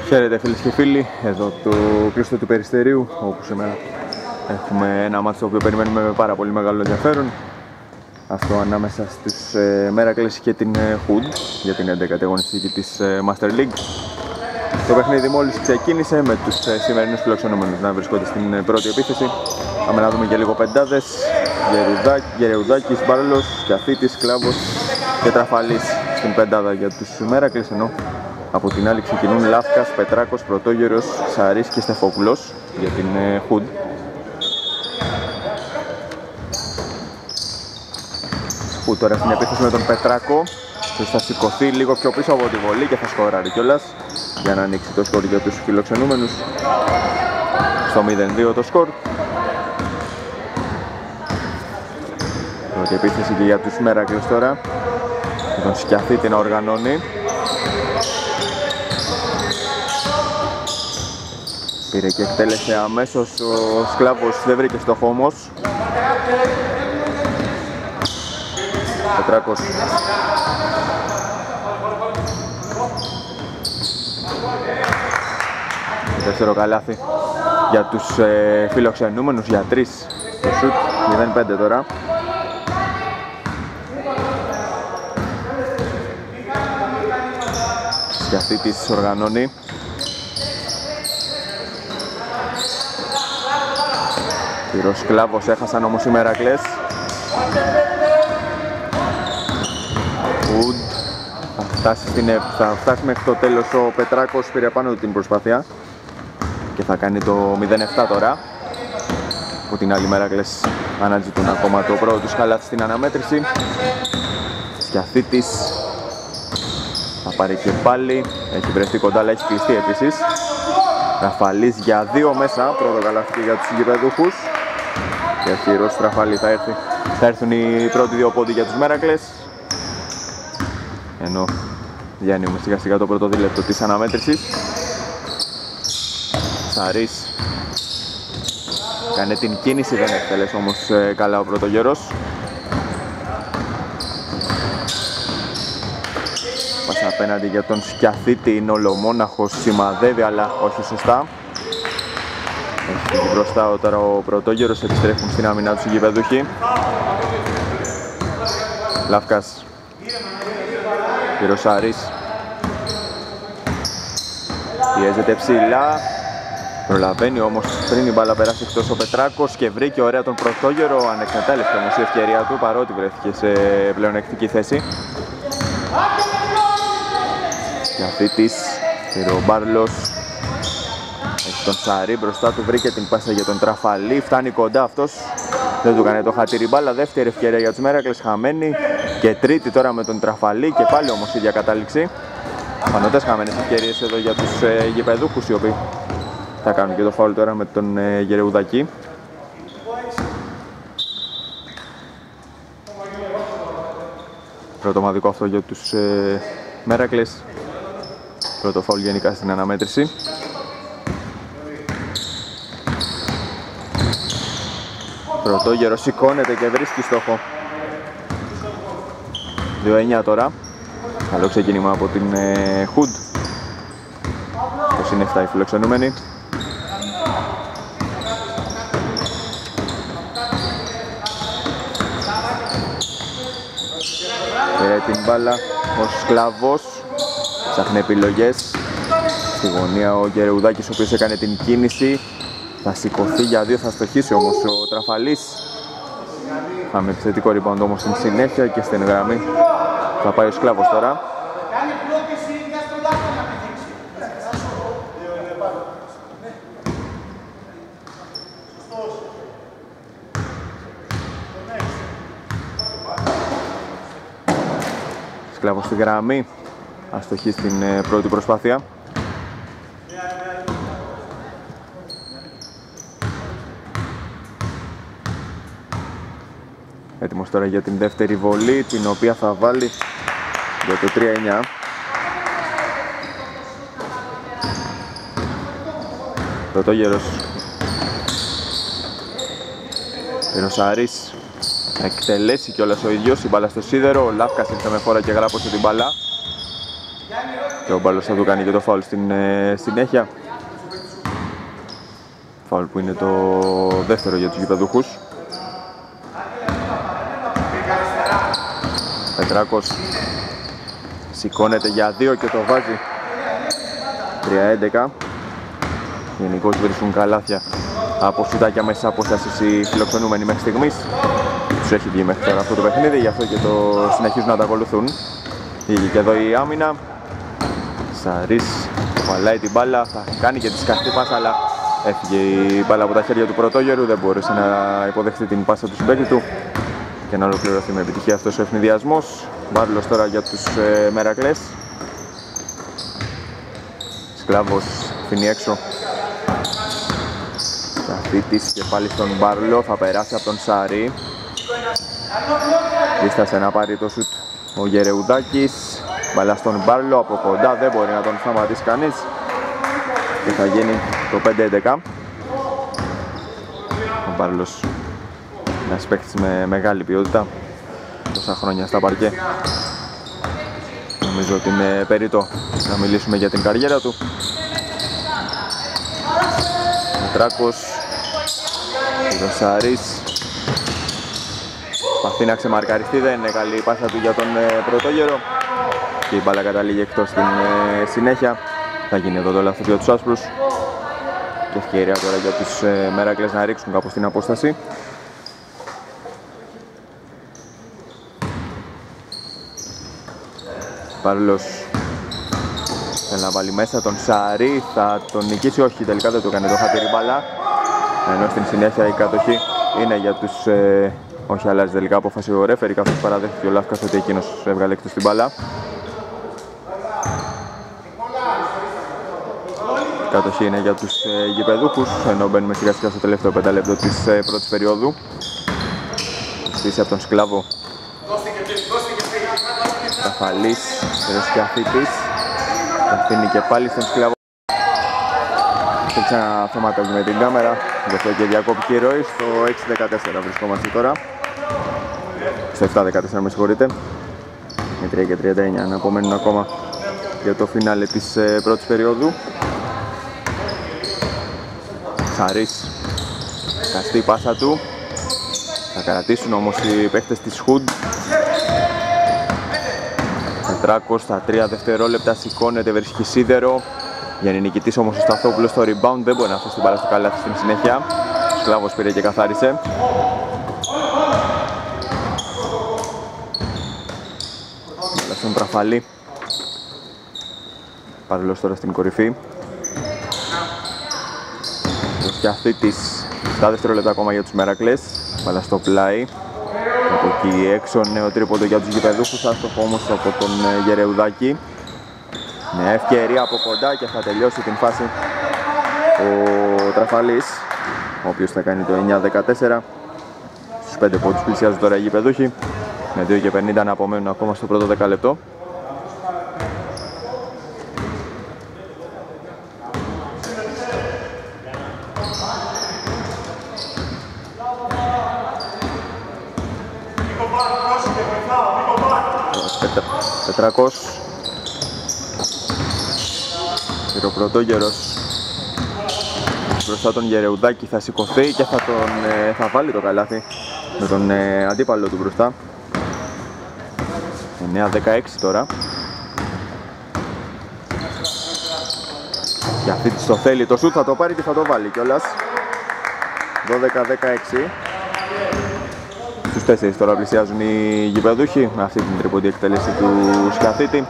Χαίρετε φίλες και φίλοι, εδώ το κλειστό του Περιστερίου, όπου σήμερα έχουμε ένα μάτσο το οποίο περιμένουμε με πάρα πολύ μεγάλο ενδιαφέρον. Αυτό ανάμεσα στους Miracles και την Hood για την 11η αγωνιστική της Master League. Το παιχνίδι μόλις ξεκίνησε με τους σημερινούς φιλοξενούμενους να βρισκόνται στην πρώτη επίθεση. Πάμε να δούμε και λίγο πεντάδες. Γερεουδάκης, Μπάρλος, Κιαθίτης, Κλάβος και Τραφαλής στην πεντάδα για τους Miracles, ενώ από την άλλη ξεκινούν Λάφκας, Πετράκος, Πρωτόγερος, Σαρής και Στεφόπουλος για την Hood. Που τώρα στην επίθεση με τον Πετράκο θα σηκωθεί λίγο πιο πίσω από τη βολή και θα σκοράρει κιόλας για να ανοίξει το σκορ για τους φιλοξενούμενους. Στο 0-2 το σκορ. Πρώτη επίθεση και για τους Miracles τώρα. Τον Σκιαθίτη να οργανώνει. Πήρε και εκτέλεσε αμέσως, ο Σκλάβος δεν βρήκε στόχο όμως. Πετράκος. Δεύτερο καλάθι για τους φιλοξενούμενους, για 3 το σουτ, 0-5 τώρα. Σκιαθίτης οργανώνει. Πήρος Σκλάβος, έχασαν όμως οι Miracles. Θα φτάσει μέχρι το τέλος ο Πετράκος, πήρε πάνω του την προσπάθεια και θα κάνει το 0-7 τώρα. Από την άλλη Miracles αναζητούν ακόμα το πρώτο τους καλάθι στην αναμέτρηση. Σκιαθίτης θα πάρει και πάλι, έχει βρεθεί κοντά αλλά έχει κλειστεί επίσης. Τραφαλής για 2 μέσα, πρώτο καλάθι και για τους γηπεδούχους. Και χειρός Τραφαλή θα έρθουν οι πρώτοι 2 πόντοι για τους Miracles. Ενώ διανύουμε σιγά σιγά το πρώτο δίλεπτο της αναμέτρησης. Σαρής κάνει την κίνηση, δεν εκτέλεσε όμως καλά ο Πρωτογερός. Πάσα απέναντι για τον Σκιαθίτη, είναι ολομόναχος, σημαδεύει αλλά όχι σωστά. Έχει φύγει μπροστά τώρα ο Πρωτόγερος, επιστρέφουν στην άμυνα τους οι γηπεδούχοι. Λάφκας. Πυροσάρης. Πιέζεται ψηλά. Προλαβαίνει όμως πριν η μπάλα περάσει εκτός ο Πετράκος και βρήκε ωραία τον Πρωτόγερο. Ανεκμετάλλευτη όμως η ευκαιρία του παρότι βρέθηκε σε πλεονεκτική θέση. Κιαθίτης. Μπάρλος. Έχει τον Σαρή μπροστά του, βρήκε την πάσα για τον Τραφαλή. Φτάνει κοντά αυτός. Δεν του κάνει το χατήρι μπάλα. Δεύτερη ευκαιρία για τους Miracles, χαμένη. Και τρίτη τώρα με τον Τραφαλή και πάλι όμως η ίδια κατάληξη. Φανωτές χαμένες ευκαιρίες εδώ για τους γηπεδούχους, οι οποίοι θα κάνουν και το φάουλ τώρα με τον Γερεουδάκη. Πρώτο ομαδικό αυτό για τους Miracles. Πρώτο φάουλ γενικά στην αναμέτρηση. Πρωτόγερος σηκώνεται και βρίσκει στόχο. 2-9 τώρα. Καλό ξεκίνημα από την Hood. 27 οι φιλοξενούμενοι. Πήρε την μπάλα ο Σκλαβός. Ψάχνει επιλογές. Στη γωνία ο Γερεουδάκης, ο οποίος έκανε την κίνηση. Θα σηκωθεί για 2, θα στοχίσει όμως ο Τραφαλής. Είχαμε επιθετικό rebound όμως στην συνέχεια και στην γραμμή θα πάει ο Σκλάβος τώρα. Σκλάβος στη γραμμή, αστοχή στην πρώτη προσπάθεια. Έτοιμος τώρα για την δεύτερη βολή, την οποία θα βάλει για το 3-9. Πρωτόγερος. Πυροσάρης. Εκτελέσει κιόλας ο ίδιος, η μπάλα στο σίδερο. Ο Λάφκας ήρθε με φόρα και γράπωσε την μπάλα. και ο Μπάρλος θα του κάνει και το φάουλ στην συνέχεια. Φάουλ που είναι το δεύτερο για τους γηπεδούχους. Πετράκος σηκώνεται για 2 και το βάζει. 3-11. Γενικώς βρίσκουν καλάθια από σουτάκια μέσα απόστασης οι φιλοξενούμενοι μέχρι στιγμής. Τους έχει βγει μέχρι τώρα αυτό το παιχνίδι, γι' αυτό και το συνεχίζουν να τα ακολουθούν. Βγήκε και εδώ η άμυνα. Σαρής βαλάει την μπάλα, θα κάνει και τη σκαστή πάσα, αλλά έφυγε η μπάλα από τα χέρια του Πρωτόγερου, δεν μπόρεσε να υποδεχθεί την πάσα του συμπαίκτη του και να ολοκληρωθεί με επιτυχία αυτός ο ευνηδιασμός. Μπάρλος τώρα για τους Μερακλές. Σκλάβος αφήνει έξω. Καθήτης και πάλι στον Μπάρλο, θα περάσει από τον Σάρι. Δίστασε να πάρει το σουτ ο Γερεουδάκης. Μπαλά στον Μπάρλο, από κοντά δεν μπορεί να τον σταματήσει κανείς και θα γίνει το 5-11. Ο Μπάρλος, ένας παίκτης με μεγάλη ποιότητα, τόσα χρόνια στα παρκέ. Νομίζω ότι είναι περιττό να μιλήσουμε για την καριέρα του. Πετράκος, Ρωσάρης, προσπαθεί να ξεμαρκαριστεί, δεν είναι καλή η πάσα του για τον Πρωτόγερο και η μπάλα καταλήγει εκτός στην συνέχεια. Θα γίνει εδώ το λάθος για τους άσπρους και ευκαιρία τώρα για τους Μεράκλες να ρίξουν κάπως την απόσταση. Παρόλος θέλει να βάλει μέσα τον Σαρή, θα τον νικήσει, όχι τελικά δεν το έκανε το χατήρι μπάλα, ενώ στην συνέχεια η κατοχή είναι για τους όχι αλλάζει τελικά απόφαση ο ρέφερι, καθώς παραδέχτηκε ο Λάφκας ότι εκείνος έβγαλε εκτός την μπάλα. Η κατοχή είναι για τους γηπεδούχους, ενώ μπαίνουμε σιγά σιγά στο τελευταίο 5 λεπτό της πρώτης περίοδου. Στήση από τον Σκλάβο. Καφαλής, Ρεσκιαθήτης. Αφήνει και πάλι στον Σκλάβο. Υπήρξε ένα θεματάκι με την κάμερα, γι' αυτό και διακόπηκε η ροή. Στο 6-14 βρισκόμαστε τώρα. Στο 7-14 με συγχωρείτε. Με 3 και 39 να απομένουν ακόμα για το φινάλε της πρώτης περίοδου. Σαρής, καστή πάσα του. Θα κρατήσουν όμως οι παίχτες της Χουντ. Πετράκος στα 3 δευτερόλεπτα σηκώνεται, βρίσκει σίδερο. Για να νικητής όμως ο Σταθόπουλος στο rebound, δεν μπορεί να αφήσει την μπάλα στο καλάθι στην συνέχεια. Ο Σκλάβος πήρε και καθάρισε. Μπάλα στον Πραφαλή. Παρολός τώρα στην κορυφή. Ο Σκιαθήτης, 7 δευτερόλεπτα ακόμα για τους Μερακλές. Μπάλα στο πλάι. Από εκεί έξω νέο τρίποντο για τους γηπεδούχους, άστοχο όμως από τον Γερεουδάκη. Με ευκαιρία από κοντά και θα τελειώσει την φάση ο Τραφαλής, ο οποίος θα κάνει το 9-14. Στους 5 πόντους πλησιάζουν τώρα οι γηπεδούχοι, με 2 και 50 να απομένουν ακόμα στο πρώτο 10 λεπτό. Πετράκος. Ο Πρωτόγερος μπροστά τον Γερεουδάκη, θα σηκωθεί και θα βάλει το καλάθι με τον αντίπαλο του μπροστά. 9-16 τώρα. Και αυτή το θέλει το σούτ, θα το πάρει και θα το βάλει κιόλας. 12-16. Στους 4 τώρα πλησιάζουν οι γηπεδούχοι με αυτή την τρίποντη εκτέλεση του Σκαθίτη.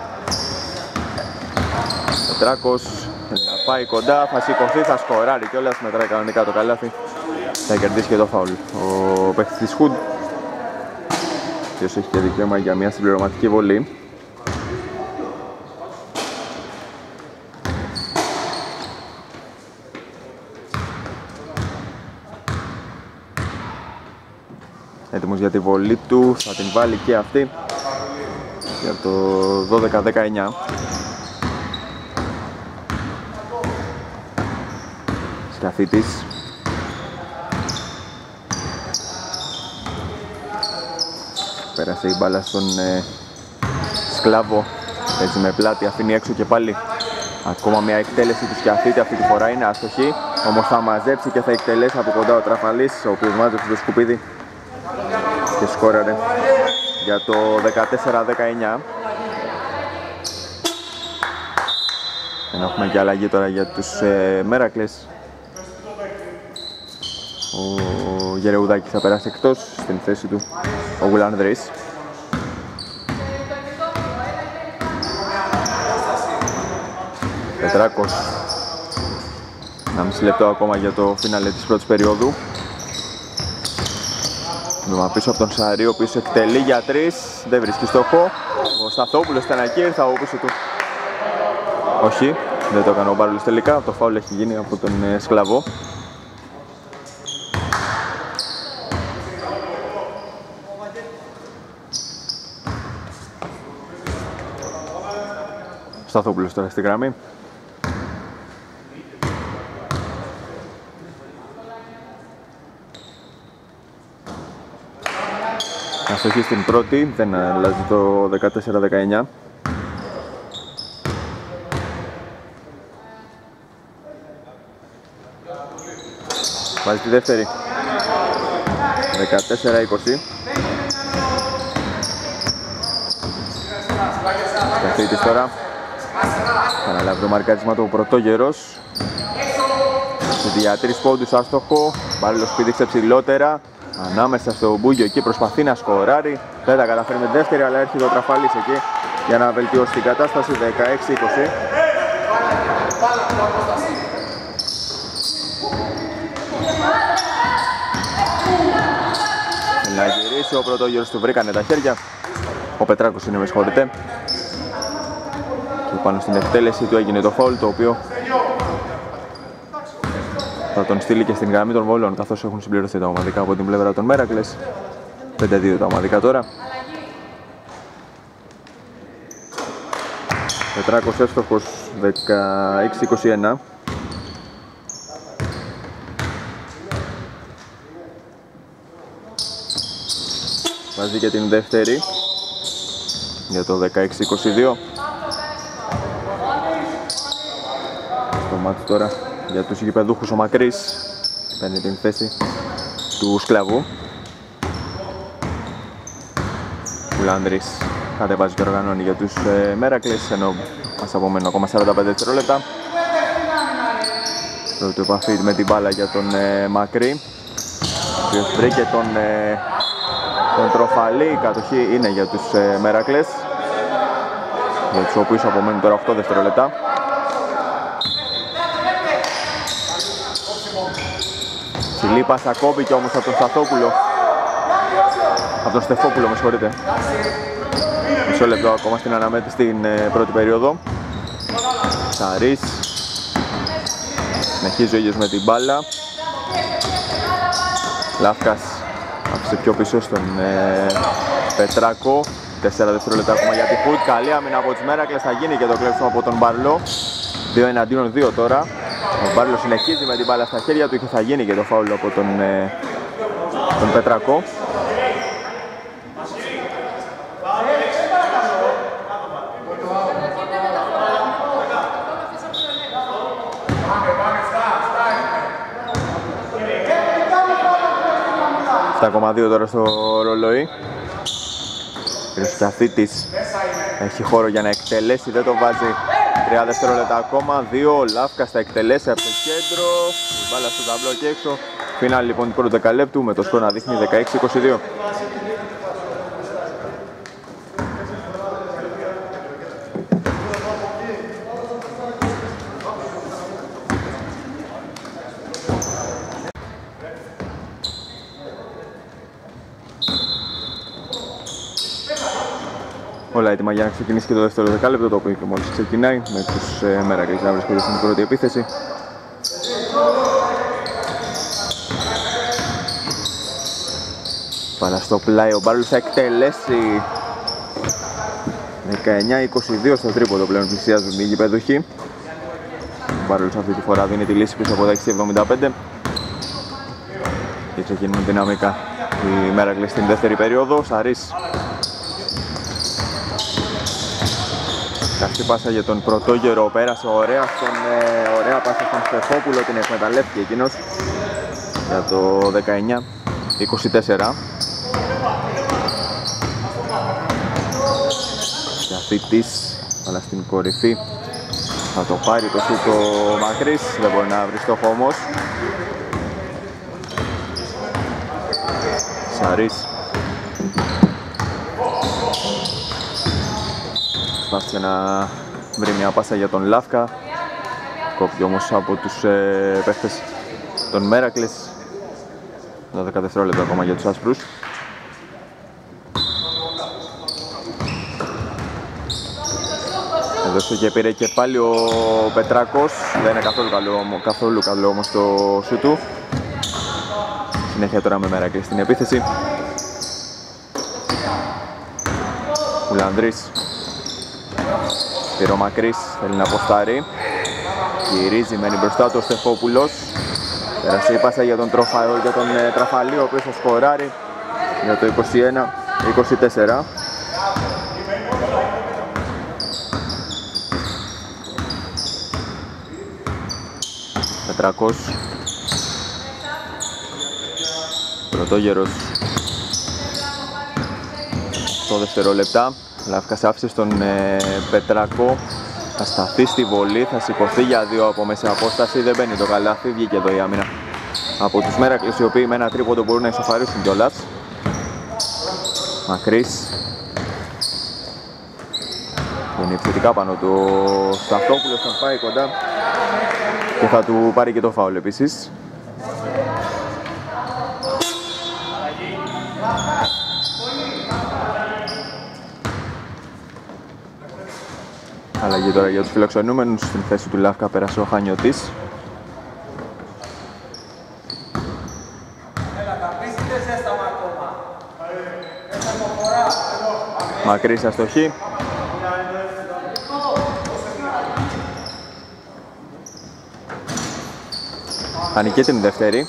Πετράκος θα πάει κοντά, θα σηκωθεί, θα σκοράρει κιόλας, μετράει κανονικά το καλάθι. Θα κερδίσει και το φάουλ ο παίκτης της Χουντ, ποιος έχει και δικαίωμα για μια συμπληρωματική βολή. Έτοιμος για τη βολή του, θα την βάλει και αυτή για το 12-19. Σκαθήτης. Πέρασε η μπάλα στον Σκλάβο. παίζει με πλάτη, αφήνει έξω και πάλι. Ακόμα μια εκτέλεση του Σκιαθίτη, αυτή τη φορά είναι άστοχη. Όμως θα μαζέψει και θα εκτελέσει από κοντά ο Τραφαλής, ο οποίος μάζεψε το σκουπίδι και σκόραρε για το 14-19. Έχουμε και αλλαγή τώρα για τους Μέρακλες. Ο Γερεουδάκης θα περάσει εκτός, στην θέση του ο Γουλανδρής. Πετράκος. 1,5 λεπτό ακόμα για το φίναλε της πρώτης περίοδου. Δούμε πίσω από τον Σαρή, ο οποίος εκτελεί για 3, δεν βρίσκει στόχο. Ο Σταθόπουλος ήταν εκεί, ήρθα από πίσω του. Όχι, δεν το έκανε ο Μπάρολης τελικά, το φάουλ έχει γίνει από τον Σκλαβό. Σταθόπουλος τώρα στη γραμμή. Αστοχή στην πρώτη, δεν αλλάζει το 14-19. Βάζει τη δεύτερη. 14-20. Καθήτης τώρα. Θα αναλάβει το μαρκάρισμα του Πρωτόγερος. Για 3 πόντους άστοχο. Μπάρλος πήδηξε ψηλότερα. Ανάμεσα στο Μπούγιο εκεί προσπαθεί να σκοράρει. Δεν τα καταφέρει με τη δεύτερη, αλλά έρχεται ο Τραφάλης εκεί για να βελτιώσει την κατάσταση. 16-20. Να γυρίσει ο Πρωτόγερος, του βρήκανε τα χέρια. Ο Πετράκος είναι, με συγχωρείτε. Και πάνω στην εκτέλεση του έγινε το φάουλ, το οποίο θα τον στείλει και στην γραμμή των βολών, καθώς έχουν συμπληρωθεί τα ομαδικά από την πλευρά των Μέρακλες. 5-2 τα ομαδικά τώρα. Πετράκος εύστοχος, 16-21. Βάζει και την δεύτερη για το 16-22. Στο μάτι τώρα για τους γηπεδούχους ο Μακρύς παίρνει την θέση του Σκλαβού. Ο Λάνδρης κατεβάζει και οργανώνει για τους Μέρακλες, ενώ μας απομένουν ακόμα 45 δευτερόλεπτα. Πρώτη επαφή με την μπάλα για τον Μακρύ, ο οποίος βρήκε τον Τροφαλή. Η κατοχή είναι για τους Μέρακλες, για τους οποίους απομένουν τώρα 8 δευτερόλεπτα. Ψηλή πάσα κόμπηκε όμως από τον Σταθόπουλο. Από τον Στεφόπουλο, με συγχωρείτε. Μισό λεπτό ακόμα στην αναμέτρηση στην πρώτη περίοδο. Σαρής. Συνεχίζει ο ίδιος με την μπάλα. Λάφκας άφησε πιο πίσω στον Πετράκο. 4 δευτερόλεπτα ακόμα για τη Χουτ. Καλή άμυνα από τις Μέρακλες, θα γίνει και το κλέψιμο από τον Μπαρλό. 2 εναντίον 2 τώρα. Ο Μπάρλος συνεχίζει με την μπάλα στα χέρια του και θα γίνει και το φάουλ από τον Πετράκο. Στα 7,2 τώρα στο ρολόι. Ο Σκιαθίτης έχει χώρο για να εκτελέσει, δεν το βάζει. 3 δευτερόλεπτα ακόμα, 2, Λάφκας θα εκτελέσει από το κέντρο. Η μπάλα στο ταμπλό και έξω. Φινάλι λοιπόν του πρώτου δεκαλέπτου με το σκορ να δείχνει 16-22. Όλα έτοιμα για να ξεκινήσει και το δεύτερο δεκάλεπτο, το οποίο και μόλις ξεκινάει με τους Μέρακλες να βρίσκονται στην πρώτη επίθεση. Πάρα στο πλάι ο Μπάρλος θα εκτελέσει. 19-22 στο τρίποδο πλέον πλησιάζουν οι γηπεδούχοι. Ο Μπάρλος αυτή τη φορά δίνει τη λύση πίσω από τα 6-75. Και ξεκινούν δυναμικά οι Μέρακλες στην δεύτερη περίοδο. Σαρής. Καστή πάσα για τον Πρωτόγερο, πέρασε ωραία ωραία πάσα στον Στεφόπουλο, την εκμεταλλεύτηκε εκείνος για το 19-24. Γιαθήτης, αλλά στην κορυφή θα το πάρει το σούτ ο Μακρύς, δεν μπορεί να βρει στόχο όμως. Σαρής προσπάθησε να βρει μια πάσα για τον Λάφκα, κόφηκε όμως από τους παίχτες των Μέρακλες. 12 δευτερόλεπτα ακόμα για τους άσπρους. Έδωσε και πήρε και πάλι ο Πετράκος, δεν είναι καθόλου καλό όμως το σου του. Συνέχεια τώρα με Μέρακλες στην επίθεση. Ουλανδρής, Πυρομακρής, θέλει να αποστάρει, γυρίζει, μένει μπροστά του ο Στεφόπουλος. Πέρασε η πάσα για τον Τραφαλή, ο οποίος θα σκοράρει για το 21-24. Πετράκος, Πρωτόγερος, 8 δευτερόλεπτα. Λάφκας άφησε στον Πετράκο, θα σταθεί στη βολή, θα σηκωθεί για 2 από μέση απόσταση, δεν μπαίνει το καλάθι, βγήκε εδώ η άμυνα από τους Μέρακλες, οι οποίοι με ένα τρίποντο μπορούν να ισοφαρίσουν κιόλας. Μακρύς, είναι επιθετικά πάνω του ο Σταυτόπουλος, θα πάει κοντά και θα του πάρει και το φάουλ επίσης. Αλλαγή τώρα για τους φιλοξενούμενους, στην θέση του Λάφκα πέρασε ο Χανιώτης. Μακρύς αστοχή. Κάνει και την δεύτερη.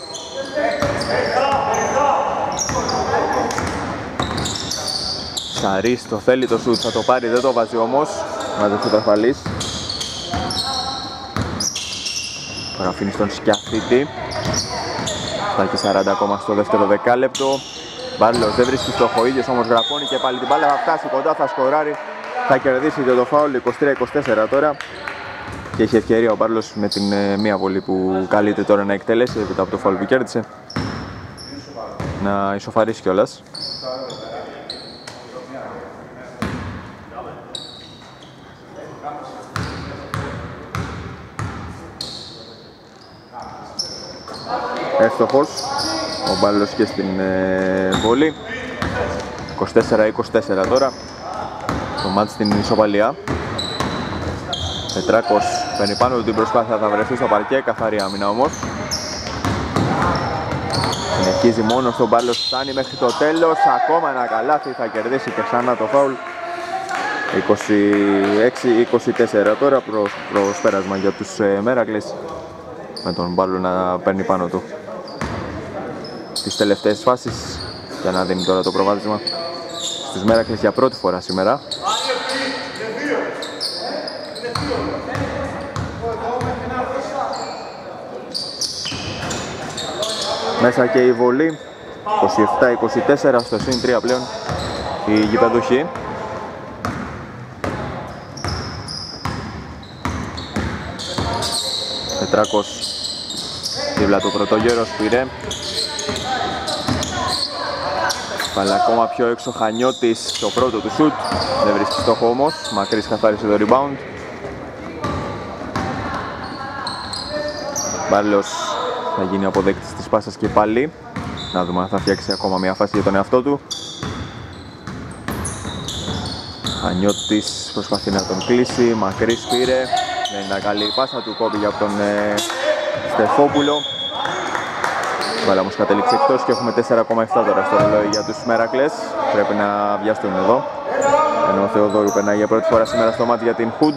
Σαρής το θέλει το σουτ, θα το πάρει, δεν το βάζει όμως. Μάζεψε το Αφαλής. Τώρα αφήνει στον Σκιαθίτη. Θα έχει 40 ακόμα στο δεύτερο δεκάλεπτο. Μπάρλος δεν βρίσκει στόχο, ίδιος όμως γραπώνει και πάλι την μπάλα, θα φτάσει κοντά, θα σκοράρει. Θα κερδίσει και το φάουλ, 23-24 τώρα. Και έχει ευκαιρία ο Μπάρλος με την μία βολή που καλείται τώρα να εκτελέσει έπειτα από το φάουλ που κέρδισε, να ισοφαρίσει κιόλας. Εύστοχος ο Μπάρλος και στην βολή. 24-24 τώρα το μάτς στην ισοπαλία. Πετράκος παίρνει πάνω του την προσπάθεια, θα βρεθεί στο παρκέ, καθαρή άμυνα όμως. Συνεχίζει μόνο στον Μπάρλος, φτάνει μέχρι το τέλος, ακόμα ένα καλάθι, θα κερδίσει και ξανά το φάουλ. 26-24 τώρα προσπέρασμα για τους Μέρακλες, με τον Μπάρλο να παίρνει πάνω του τις τελευταίες φάσεις για να δίνει τώρα το προβάδισμα στους Μέρακλες για πρώτη φορά σήμερα. Μέσα και η βολή, 27-24 στο συν 3 πλέον η γηπεδούχοι. Πετράκος δίπλα του Πρωτόγερος, πήρε. Πάλι ακόμα πιο έξω Χανιώτης στο πρώτο του σουτ, δεν βρίσκει στόχο όμως, Μακρύς καθάρισε το rebound. Μπάρλος θα γίνει αποδέκτης της πάσας και πάλι. Να δούμε αν θα φτιάξει ακόμα μια φάση για τον εαυτό του. Χανιώτης προσπαθεί να τον κλείσει, Μακρύς πήρε. Δεν είναι καλή η πάσα του, κόμπη από τον Στεφόπουλο. Βάλα όμως κατέληξε εκτός και έχουμε 4,7 τώρα στο ρολόι για τους Μέρακλες. Πρέπει να βιαστούν εδώ. Ενώ ο Θεοδόρου περνάει για πρώτη φορά σήμερα στο μάτι για την Χουντ.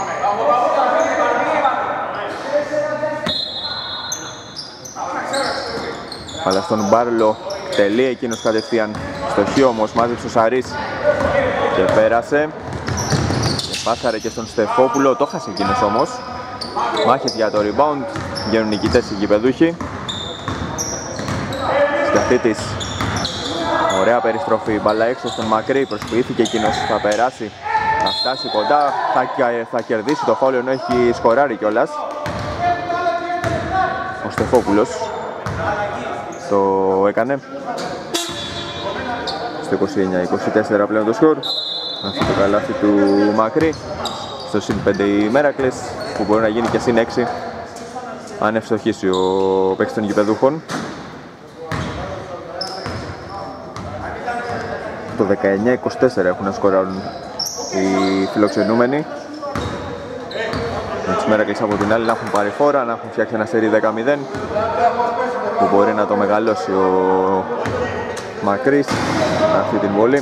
Αλλά στον Μπάρλο τελεί εκείνος κατευθείαν στο χ, όμως μάζεψε ο Σαρής και πέρασε. Και Πάσαρε και στον Στεφόπουλο, το χάσε εκείνος όμως. Μάχες για το rebound, βγαίνουν νικητές οι γηπεδούχοι. Σκαθήτης, ωραία περιστροφή, μπάλα έξω στον Μακρύ, προσποιήθηκε εκείνος, θα περάσει, θα φτάσει κοντά, θα κερδίσει το φάουλ ενώ έχει σκοράρει κιόλας. Ο Στεφόπουλος το έκανε. Στο 29-24 πλέον το σκορ. Αυτό το καλάθι του Μακρύ. Στο συν 5 η Μέρακλες, που μπορεί να γίνει και συν 6 αν ευστοχίσει ο παίκτης των γηπεδούχων. Το 19-24 έχουν να σκοράρουν οι φιλοξενούμενοι. Με τις Μέρακλες από την άλλη να έχουν πάρει φόρα, να έχουν φτιάξει ένα σερί 10-0 που μπορεί να το μεγαλώσει ο Μακρύς αυτή την βολή.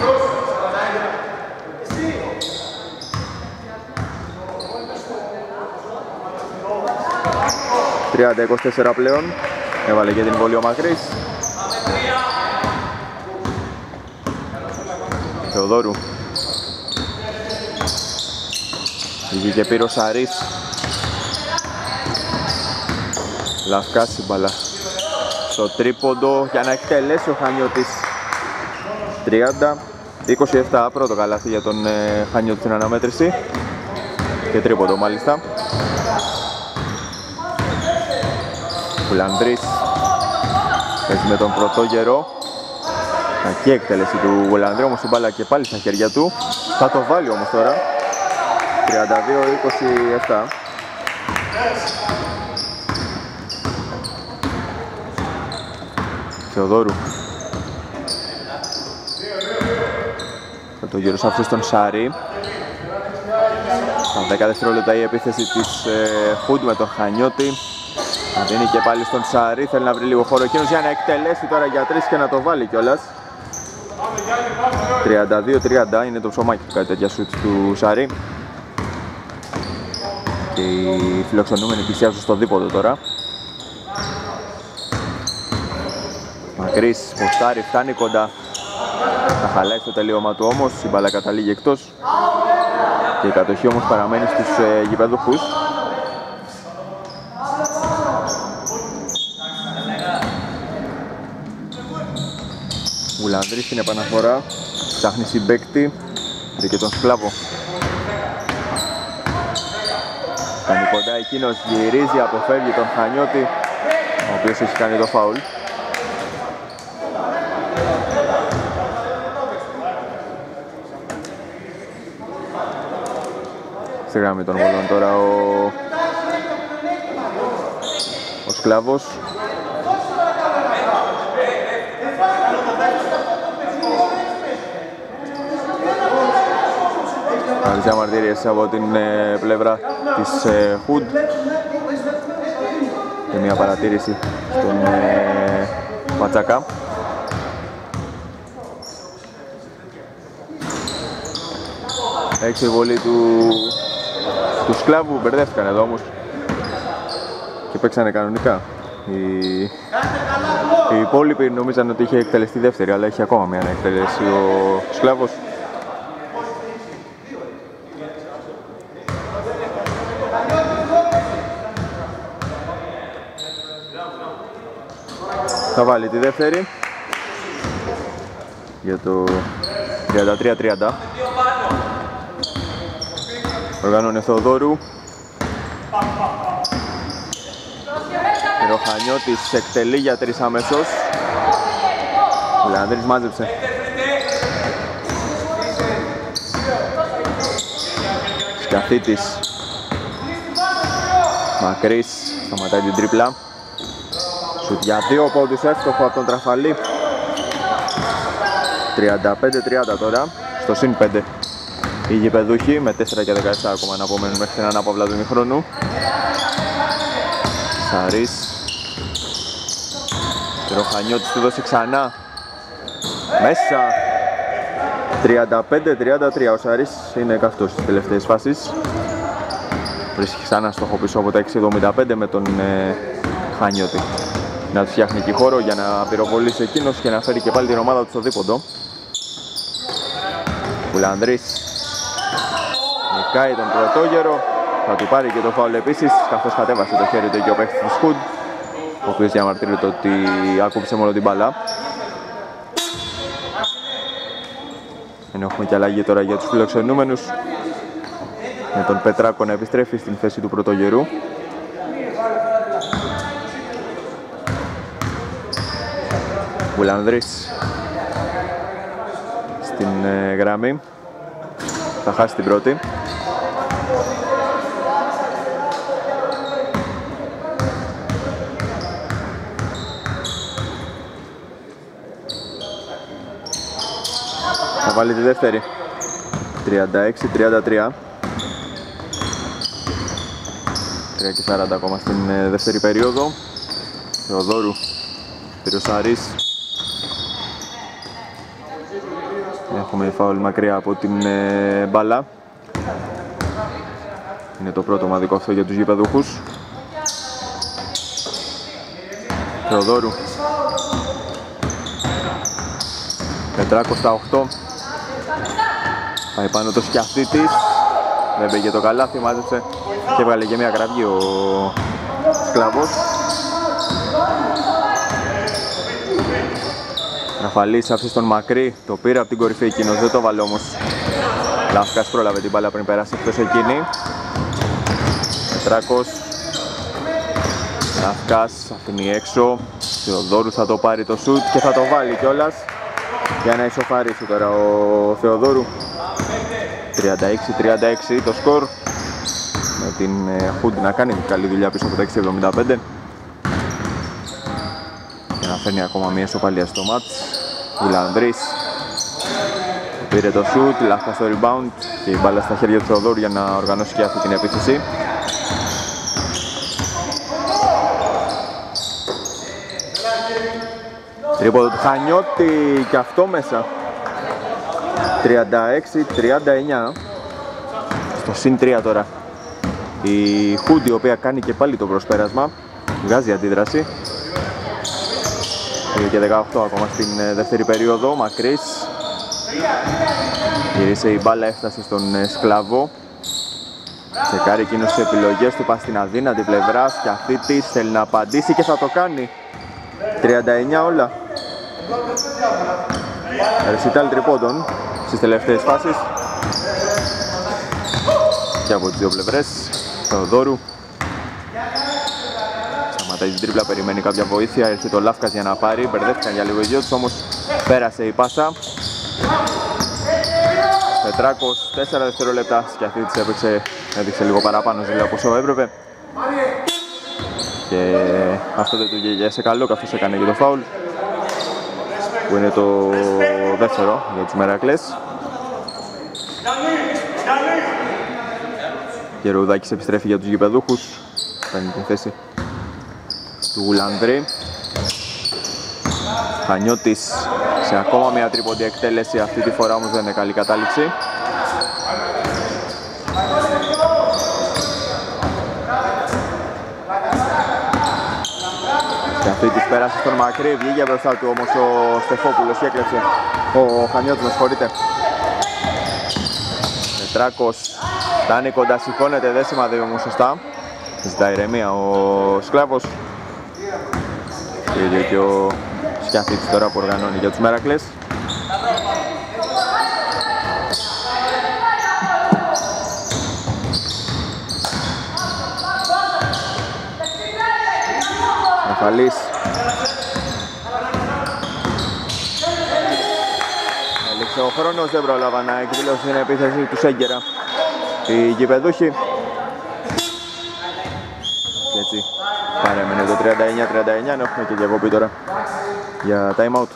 ...30-24 πλέον, έβαλε και την βολή ο Μακρύς. Θεοδόρου. Βγήκε πήρε ο Σαρής. Λαυκάς η μπάλα στο τρίποντο για να εκτελέσει ο Χανιώτης. 30-27, πρώτο καλάθι για τον Χανιώτη στην αναμέτρηση. Και τρίποντο μάλιστα. Γουλανδρής παίζει με τον Πρωτόγερο. Κακή εκτέλεση του Γουλανδρή, όμως η μπάλα και πάλι στα χέρια του. Θα το βάλει όμως τώρα. 32-27. Θεοδόρου. Θα το γύρω σε αυτούς τον Σάρι. Στα 10 δευτερόλεπτα η επίθεση της Χουντ με τον Χανιώτη. Θα δίνει και πάλι στον Σάρι, θέλει να βρει λίγο χώρο εκείνος για να εκτελέσει τώρα για 3 και να το βάλει κιόλας. 32-30 είναι το ψωμάκι του κάτι τέτοια σουτ του Σάρι. Και οι φιλοξενούμενοι πλησιάζουν στο δίποδο τώρα. Μακρύς, ποστάρι, φτάνει κοντά. Θα χαλάει στο τελείωμα του όμως, η μπάλα καταλήγει εκτός. Και η κατοχή όμως παραμένει στους γηπεδούχους. Γουλανδρής στην επαναφορά, ψάχνει συμπαίκτη, βρήκε τον Σκλάβο. Κάνει κοντά εκείνος, γυρίζει, αποφεύγει τον Χανιώτη, ο οποίος έχει κάνει το φάουλ. Στη γραμμή των βολών τώρα ο Σκλάβος. Άλλες διαμαρτυρίες από την πλευρά της Χουντ και μια παρατήρηση στον Ματσακά. Έξω η βολή του Σκλάβου, μπερδεύτηκαν εδώ όμως και παίξανε κανονικά. Οι υπόλοιποι νομίζαν ότι είχε εκτελεστεί δεύτερη, αλλά έχει ακόμα μια να εκτελέσει ο Σκλάβος. Θα βάλει τη δεύτερη για το 33-30. Οργανώνει ο Θεοδόρου. Ο Χανιώτης εκτελεί για 3 αμέσως. Ο Λεανδρής μάζεψε. Σκαθήτης. Μακρύς σταματάει την τρίπλα. Σουτ για 2 πόντους, εύστοχο από τον Τραφαλή. 35-30 τώρα, στο συν 5 οι γηπεδούχοι με 4 και 17 ακόμα να απομένουν μέχρι την ανάπαυλα του ημιχρόνου. Σαρής. Ο Χανιώτης του δώσει ξανά μέσα. 35-33, ο Σαρής είναι καυτός στις τελευταίες φάσεις. Βρίσκει ξανά στόχο πίσω από τα 6.75 με τον Χανιώτη να του φτιάχνει και χώρο για να πυροβολήσει εκείνος και να φέρει και πάλι την ομάδα του στο δίποντο. Γουλανδρής Κάει τον πρωτόγερο, θα του πάρει και το φάουλ επίσης, καθώς κατέβασε το χέρι του εκεί ο παίκτης της Χουντ, ο οποίος διαμαρτύρεται ότι άκουψε μόνο την μπάλα. Έχουμε και αλλαγή τώρα για τους φιλοξενούμενους, με τον Πετράκο να επιστρέφει στην θέση του πρωτογερού. Βουλανδρής στην γραμμή, θα χάσει την πρώτη. Θα βάλει τη δεύτερη, 36-33. 3:40 ακόμα στην δεύτερη περίοδο. Θεοδόρου, Πυροσαρής. Έχουμε φάουλ μακριά από την μπάλα. Είναι το πρώτο ομαδικό αυτό για τους γηπεδούχους. Θεοδόρου. Πετράκος στα 8. Πάει πάνω το Σκιαθίτης. Δεν πήγε το καλάθι, μάζεψε και έβγαλε και μια κραυγή ο Σκλαβός. Ραφαλής άφησε τον μακρύ, το πήρε από την κορυφή εκείνος, δεν το βάλε όμως. Λάφκας πρόλαβε την μπάλα πριν περάσει εκτός εκείνη. Πετράκος. Λάφκας αφήνει έξω. Θεοδόρου θα το πάρει το σουτ και θα το βάλει κιόλας για να ισοφαρίσει τώρα ο Θεοδόρου. 36-36 το σκορ, με την Χουντ να κάνει καλή δουλειά πίσω από τα 6.75 και να φέρνει ακόμα μια ισοπαλία στο μάτς. Βουλανδρής πήρε το σουτ, Λάφκα στο rebound και η μπάλα στα χέρια του Θεοδόρου για να οργανώσει και αυτή την επίθεση. Τρίποδο του Χανιώτη και αυτό μέσα. 36-39. Στο συν 3 τώρα. Η Χούντι, η οποία κάνει και πάλι το προσπέρασμα, βγάζει αντίδραση. Και 18 ακόμα στην δεύτερη περίοδο. Μακρύς. Γύρισε η μπάλα, έφτασε στον Σκλαβό. Τσεκάρει εκείνος τις επιλογές του, πάει στην αδύνατη πλευρά. Σκιαθίτης θέλει να απαντήσει και θα το κάνει. 39 όλα. Ρεσιτάλ τριπώντων στις τελευταίες φάσεις και από τις δύο πλευρές. Θεοδόρου σταματάει την τρίπλα, περιμένει κάποια βοήθεια, έρχεται ο Λάφκας για να πάρει, μπερδεύτηκαν για λίγο οι δυο τους, όμως πέρασε η πάσα. Πετράκος, 4 δευτερόλεπτα, Σκιαθίτης έδειξε λίγο παραπάνω ζήλια από όσο έπρεπε και αυτό δεν του βγήκε σε καλό, καθώς έκανε και το φάουλ, που είναι το δεύτερο για τους Μερακλές. Γερουδάκης επιστρέφει για τους γηπεδούχους, παίρνει την θέση του Γουλανδρή. Χανιώτης σε ακόμα μια τρίποντη εκτέλεση, αυτή τη φορά όμως δεν είναι καλή κατάληξη. Και αυτή της πέρασε στον μακρύ, βγήκε μπροστά του όμως ο Στεφόπουλος και έκλεψε. Ο Χανιώτης, με συγχωρείτε. Πετράκος φτάνει κοντά, σηκώνεται, δεν σημαδεύει όμως σωστά. Ζητά ηρεμία ο Σκλάβος. Και ο Σκιαθίτης τώρα που οργανώνει για τους Μερακλές. Ραφαλής. Έλειξε ο χρόνος, δεν πρόλαβα να εκδηλώσει την επίθεση του Σέγκερα οι γηπεδούχοι. Και έτσι παρέμεινε το 39-39, έχουμε και διακοπή τώρα για time out.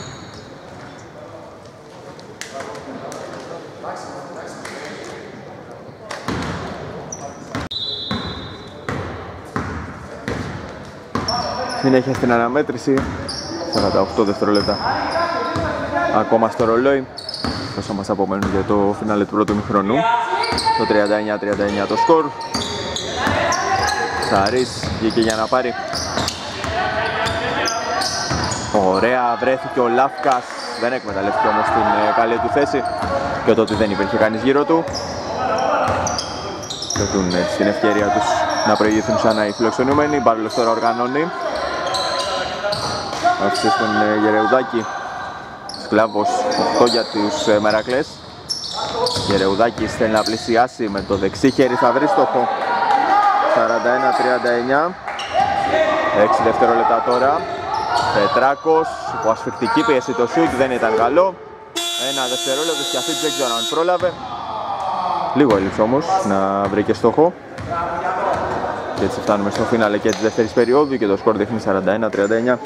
Συνέχεια στην αναμέτρηση, 48 δευτερόλεπτα ακόμα στο ρολόι, όσα μας απομένουν για το φινάλε του πρώτου ημιχρονού. Το 39-39 το σκορ. Σαρής βγήκε για να πάρει. Ωραία, βρέθηκε ο Λάφκας, δεν εκμεταλλεύτηκε όμως την καλή του θέση και το ότι δεν υπήρχε κανείς γύρω του. θέτουν στην ευκαιρία τους να προηγηθούν ξανά οι φιλοξενούμενοι. Μπάρλος τώρα οργανώνει. Άφησε στον Γερεουδάκη. Σκλάβος 8 για τους Μερακλές. Γερεουδάκης θέλει να πλησιάσει με το δεξί χέρι, θα βρει στόχο. 41-39. 6 δευτερόλεπτα τώρα. Πετράκος, υπό ασφικτική πίεση το σουτ, δεν ήταν καλό. Ένα δευτερόλεπτο και αυτή δεν ξέρω αν πρόλαβε. Λίγο έλειψε όμως να βρει και στόχο. Και έτσι φτάνουμε στο φίναλε και της δεύτερης περίοδου και το σκορ δείχνει 41-39.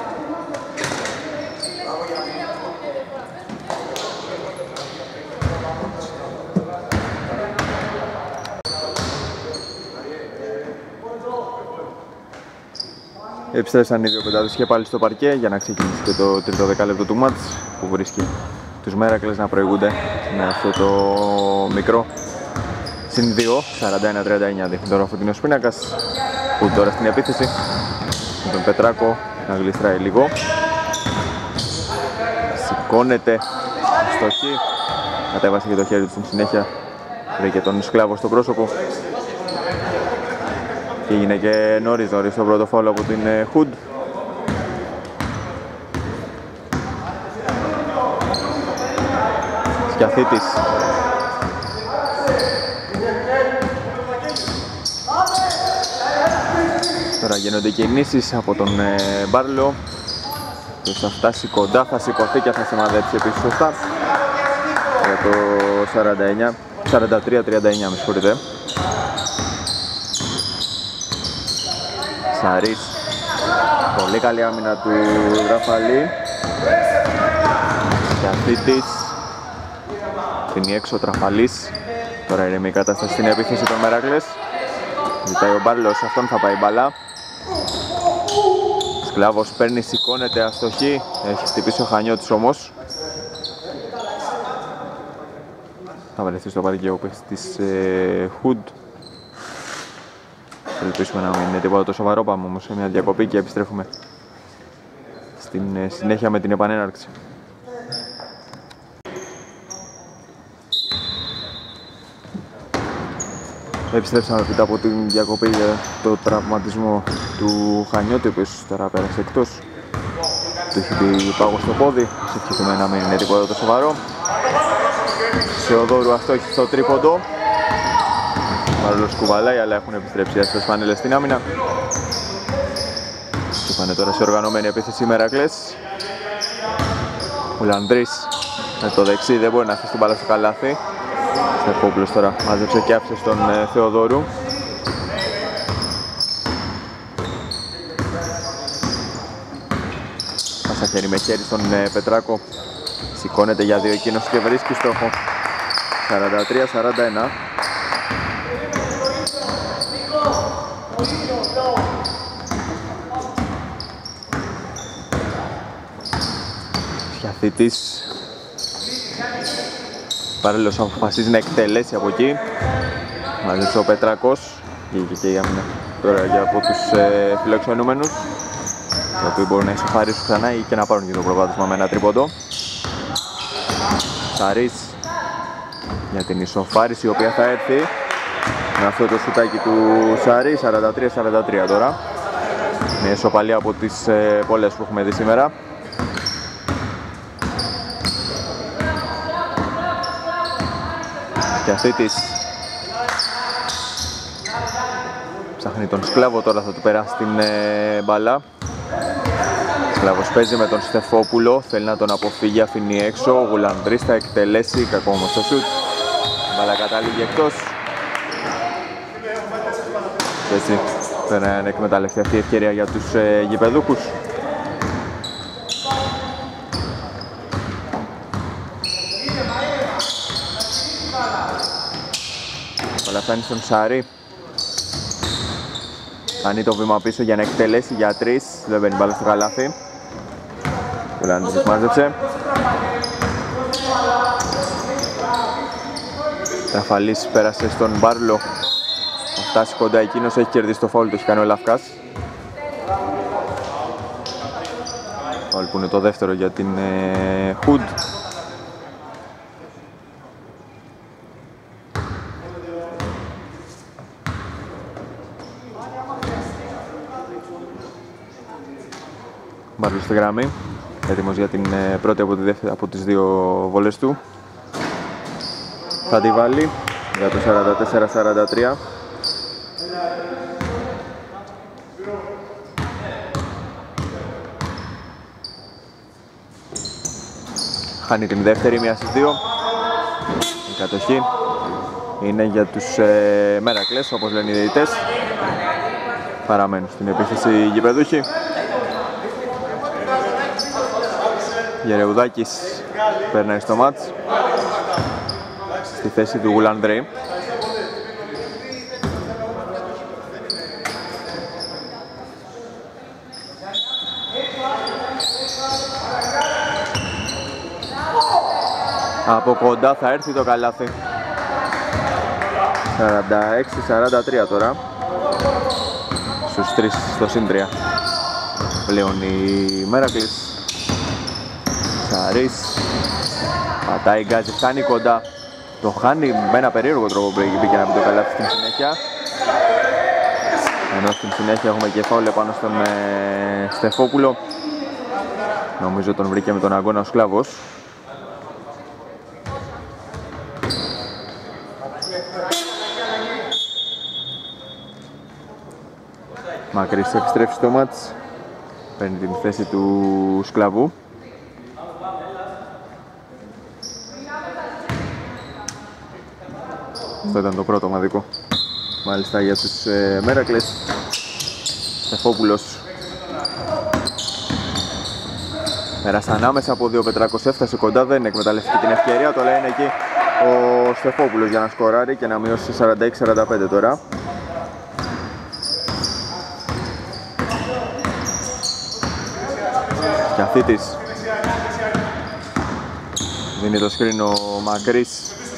Επιστρέψαν οι δύο πεντάδες και πάλι στο παρκέ για να ξεκινήσει και το τρίτο δεκάλεπτο του μάτς που βρίσκει τους Μέρακλες να προηγούνται με αυτό το μικρό συν 2, 41-39 δείχνει τώρα ο φωτεινός πίνακας που τώρα στην επίθεση με τον Πετράκο να γλιστράει λίγο. Σηκώνεται στοχή, κατέβασε και το χέρι του στην συνέχεια, βρήκε τον Σκλάβο στο πρόσωπο. Και έγινε και νωρίς το πρώτο φάουλ από την Hood. Σκιαθίτης. Τώρα γίνονται κινήσεις από τον Μπάρλο. Και θα φτάσει κοντά, θα σηκωθεί και θα σημαδέψει επίσης σωστά. Για το 43-39 με συγχωρείτε. Σαρής, πολύ καλή άμυνα του Ραφαλή. Σκιαθίτης, φύγει έξω ο Τραφαλής. Τώρα είναι η κατάσταση στην επίθεση των Μερακλές. Ζητάει ο Μπάρλος, αυτόν θα πάει μπαλά. Σκλάβος παίρνει, σηκώνεται, αστοχή. Έχει χτυπήσει ο Χανιώτης όμως. Θα βρεθεί στο παρκέ ο παίκτης της Hood. Ελπίσουμε να μην είναι τίποτα το σοβαρό, πάμε όμως σε μια διακοπή και επιστρέφουμε στην συνέχεια με την επανέναρξη. Επιστρέψαμε μετά από την διακοπή για το τραυματισμό του Χανιώτη, ο οποίος τώρα πέρασε εκτός. Του έχει πει πάγο στο πόδι, ευχηθούμε να μην είναι τίποτα το σοβαρό. Σεοδόρου αστόχη στο τρίποντο. Παρόλος κουβαλάει, αλλά έχουν επιστρέψει άσπρες φανέλες στην άμυνα. Και πάνε τώρα σε οργανωμένη επίθεση οι Μερακλές. Ο Λανδρής με το δεξί δεν μπορεί να αφήσει την μπάλα στο καλάθι. Στεφόπουλος τώρα μάζεψε και άφησε στον Θεοδόρου. Πάσα χέρι με χέρι στον Πετράκο. Σηκώνεται για δύο εκείνος και βρίσκει στόχο. 43-41. Σκιαθίτης. Παρέλος αποφασίζει να εκτελέσει από εκεί. Μαζέψε ο Πετράκος. Βγήκε και η άμυνα τώρα για από τους φιλοξενούμενους, οι οποίοι μπορούν να ισοφαρίσουν ξανά ή και να πάρουν και το προβάδισμα με ένα τρίποντο. Σαρής για την ισοφάριση, η οποία θα έρθει με αυτό το σουτάκι του Σαρή. 43-43 τώρα. Μια ισοπαλία από τις πολλές που έχουμε δει σήμερα. Και αυτή της ψάχνει τον Σκλάβο, τώρα θα του περάσει την μπαλά. Σκλάβος παίζει με τον Στεφόπουλο, θέλει να τον αποφύγει, αφήνει έξω. Ο Γουλανδρής θα εκτελέσει, κακό όμως το σουτ. Μπαλά καταλήγει εκτός. Και έτσι δεν εκμεταλλευτεί αυτή η ευκαιρία για τους γηπεδούχους. Όλα φτάνει στον Σάρη. Κάνει το βήμα πίσω για να εκτελέσει για τρεις. Δεν μπαίνει μπάλα στο καλάθι. Ο Λάντζης μάζεψε. Ραφαλής πέρασε στον Μπάρλο. Θα φτάσει κοντά εκείνος, έχει κερδίσει το φάουλ, το έχει κάνει ο Λαφκάς. Φάουλ που είναι το δεύτερο για την Hood. Μπάρλου στη γραμμή, έτοιμος για την πρώτη από τις δύο βολές του. Θα τη βάλει για το 44-43. Χάνει την δεύτερη, μία στις δύο. Η κατοχή είναι για τους Μέρακλες, όπως λένε οι διαιτητές. Παραμένουν στην επίθεση οι γηπεδούχοι. Γερεουδάκης περνάει στο μάτς στη θέση του Γουλανδρέη. Από κοντά θα έρθει το καλάθι. 46-43 τώρα. Στους 3 στο συν 3. Πλέον η Μέρακλης. Σαρής. Πατάει, γκάζει, φτάνει κοντά. Το χάνει με ένα περίεργο τρόπο που μπήκε να μπει το καλάθι στην συνέχεια. Ενώ στην συνέχεια έχουμε και φάουλ πάνω στον Στεφόπουλο. Νομίζω τον βρήκε με τον αγώνα ο Σκλάβος. Μακρύς επιστρέφει στο μάτς. Παίρνει την θέση του Σκλαβού. Αυτό ήταν το πρώτο ομαδικό. Μάλιστα για τους Μέρακλες. Στεφόπουλος. Πέρασε ανάμεσα από δύο Πετράκος, έφτασε κοντά, δεν εκμεταλλευτεί την ευκαιρία. Το λέει είναι εκεί ο Στεφόπουλος για να σκοράρει και να μειώσει 46-45 τώρα. Κιαθίτης. Δίνει το σκριν ο Μακρύς.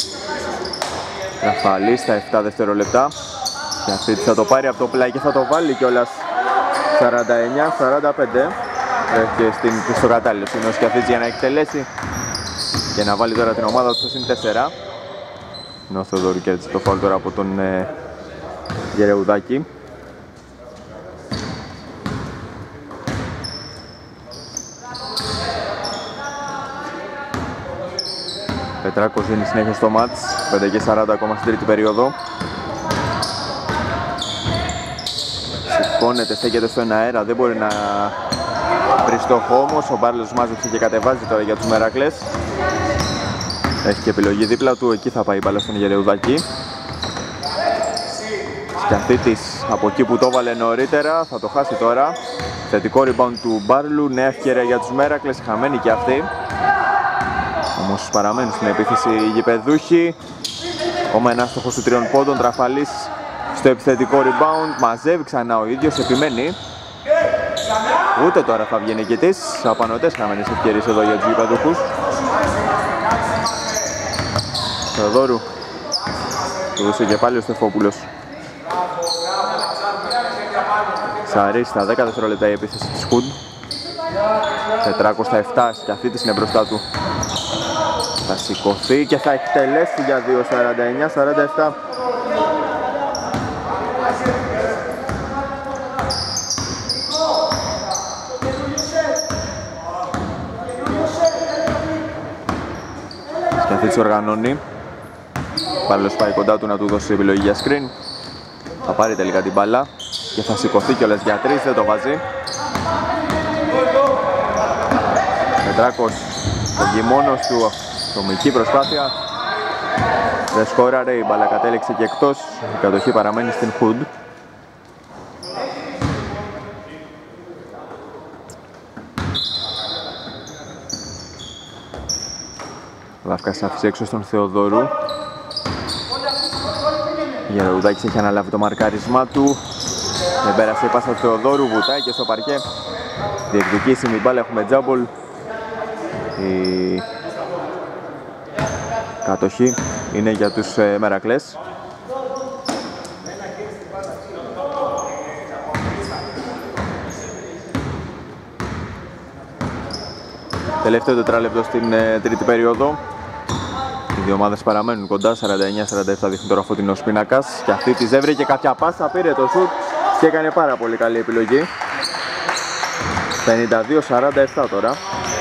Ραφαλή στα 7 δευτερόλεπτα. Κιαθίτης θα το πάρει από το πλάι και θα το βάλει κιόλας. 49-45. Βρέθηκε στο κατάλληλο σημείο ο Κιαθίτης για να εκτελέσει και να βάλει τώρα την ομάδα του στο συν 4. Ενώ ο Θεοδόρου κέρδισε το φάουλ τώρα από τον Γερεουδάκη. Πετράκος δίνει συνέχεια στο μάτς, 5:40 ακόμα στην τρίτη περίοδο. Σηκώνεται, στέκεται στον αέρα, δεν μπορεί να βρει στόχο όμως. Ο Μπάρλος μάζεψε και κατεβάζει τώρα για τους Μερακλές. Έχει και επιλογή δίπλα του, εκεί θα πάει η μπάλα στον Γερεουδάκη. Σκιαθίτης από εκεί που το έβαλε νωρίτερα, θα το χάσει τώρα. Θετικό rebound του Μπάρλου, νέα ευκαιρία για τους Μέρακλες, χαμένη και αυτή. Όμως παραμένουν στην επίθεση οι γηπεδούχοι. Ακόμα ένα στόχος του 3 πόντων, Τραφαλής στο επιθετικό rebound, μαζεύει ξανά ο ίδιος, επιμένει. Ούτε τώρα θα βγει νικητής, απανωτές χαμένες ευκαιρίες εδώ για τους γηπεδούχους. Θεοδόρου, του δώσε και πάλι ο Στεφόπουλος. Σαρής στα 10 δευτερόλεπτα η επίθεση της Χουντ. Πετράκος στα 7, Σκιαθίτης είναι μπροστά του. Θα σηκωθεί και θα εκτελέσει για 2:49-47. Σκιαθίτης οργανώνει. Πάλι πάει κοντά του να του δώσει επιλογή για screen. Θα πάρει τελικά την μπάλα και θα σηκωθεί κιόλας για 3, δεν το βάζει. Πετράκος βγει μόνος του, ατομική προσπάθεια. Δεν σκόραρε, η μπάλα κατέληξε και εκτός. Η κατοχή παραμένει στην Χουντ. Λαύκας άφησε έξω στον Θεοδόρου. Γερεουδάκης έχει αναλάβει το μαρκάρισμά του. Δεν πέρασε η πάσα του Θεοδόρου, βουτάει και στο παρκέ. Διεκδικήσιμη μπάλα, έχουμε τζάμπολ. Η κατοχή είναι για τους Μερακλές. Τελευταίο τετράλεπτο στην τρίτη περίοδο. Οι δύο ομάδες παραμένουν κοντά, 49-47 δείχνει τώρα φωτεινός πίνακας. Και αυτή της έβρε και κάποια πάσα, πήρε το σουτ και έκανε πάρα πολύ καλή επιλογή. 52-47 τώρα.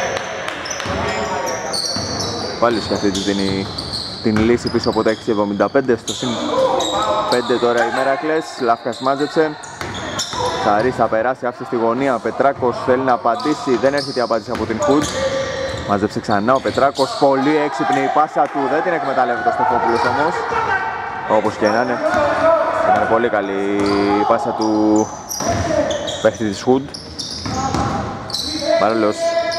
Πάλι και αυτή δίνει την λύση πίσω από τα 6-75. Στο συν 5 τώρα η Μέρακλες. Λάφκας μάζεψε. Σαρής θα περάσει, άφησε στη γωνία. Πετράκος θέλει να απαντήσει, δεν έρχεται η απάντηση από την Hood. Μάζεψε ξανά ο Πετράκος, πολύ έξυπνη η πάσα του, δεν την εκμεταλλεύεται ο Στεφόπουλος όμως. Όπως και να είναι, ήταν πολύ καλή η πάσα του παίχτη της Hood. Μπάρλος.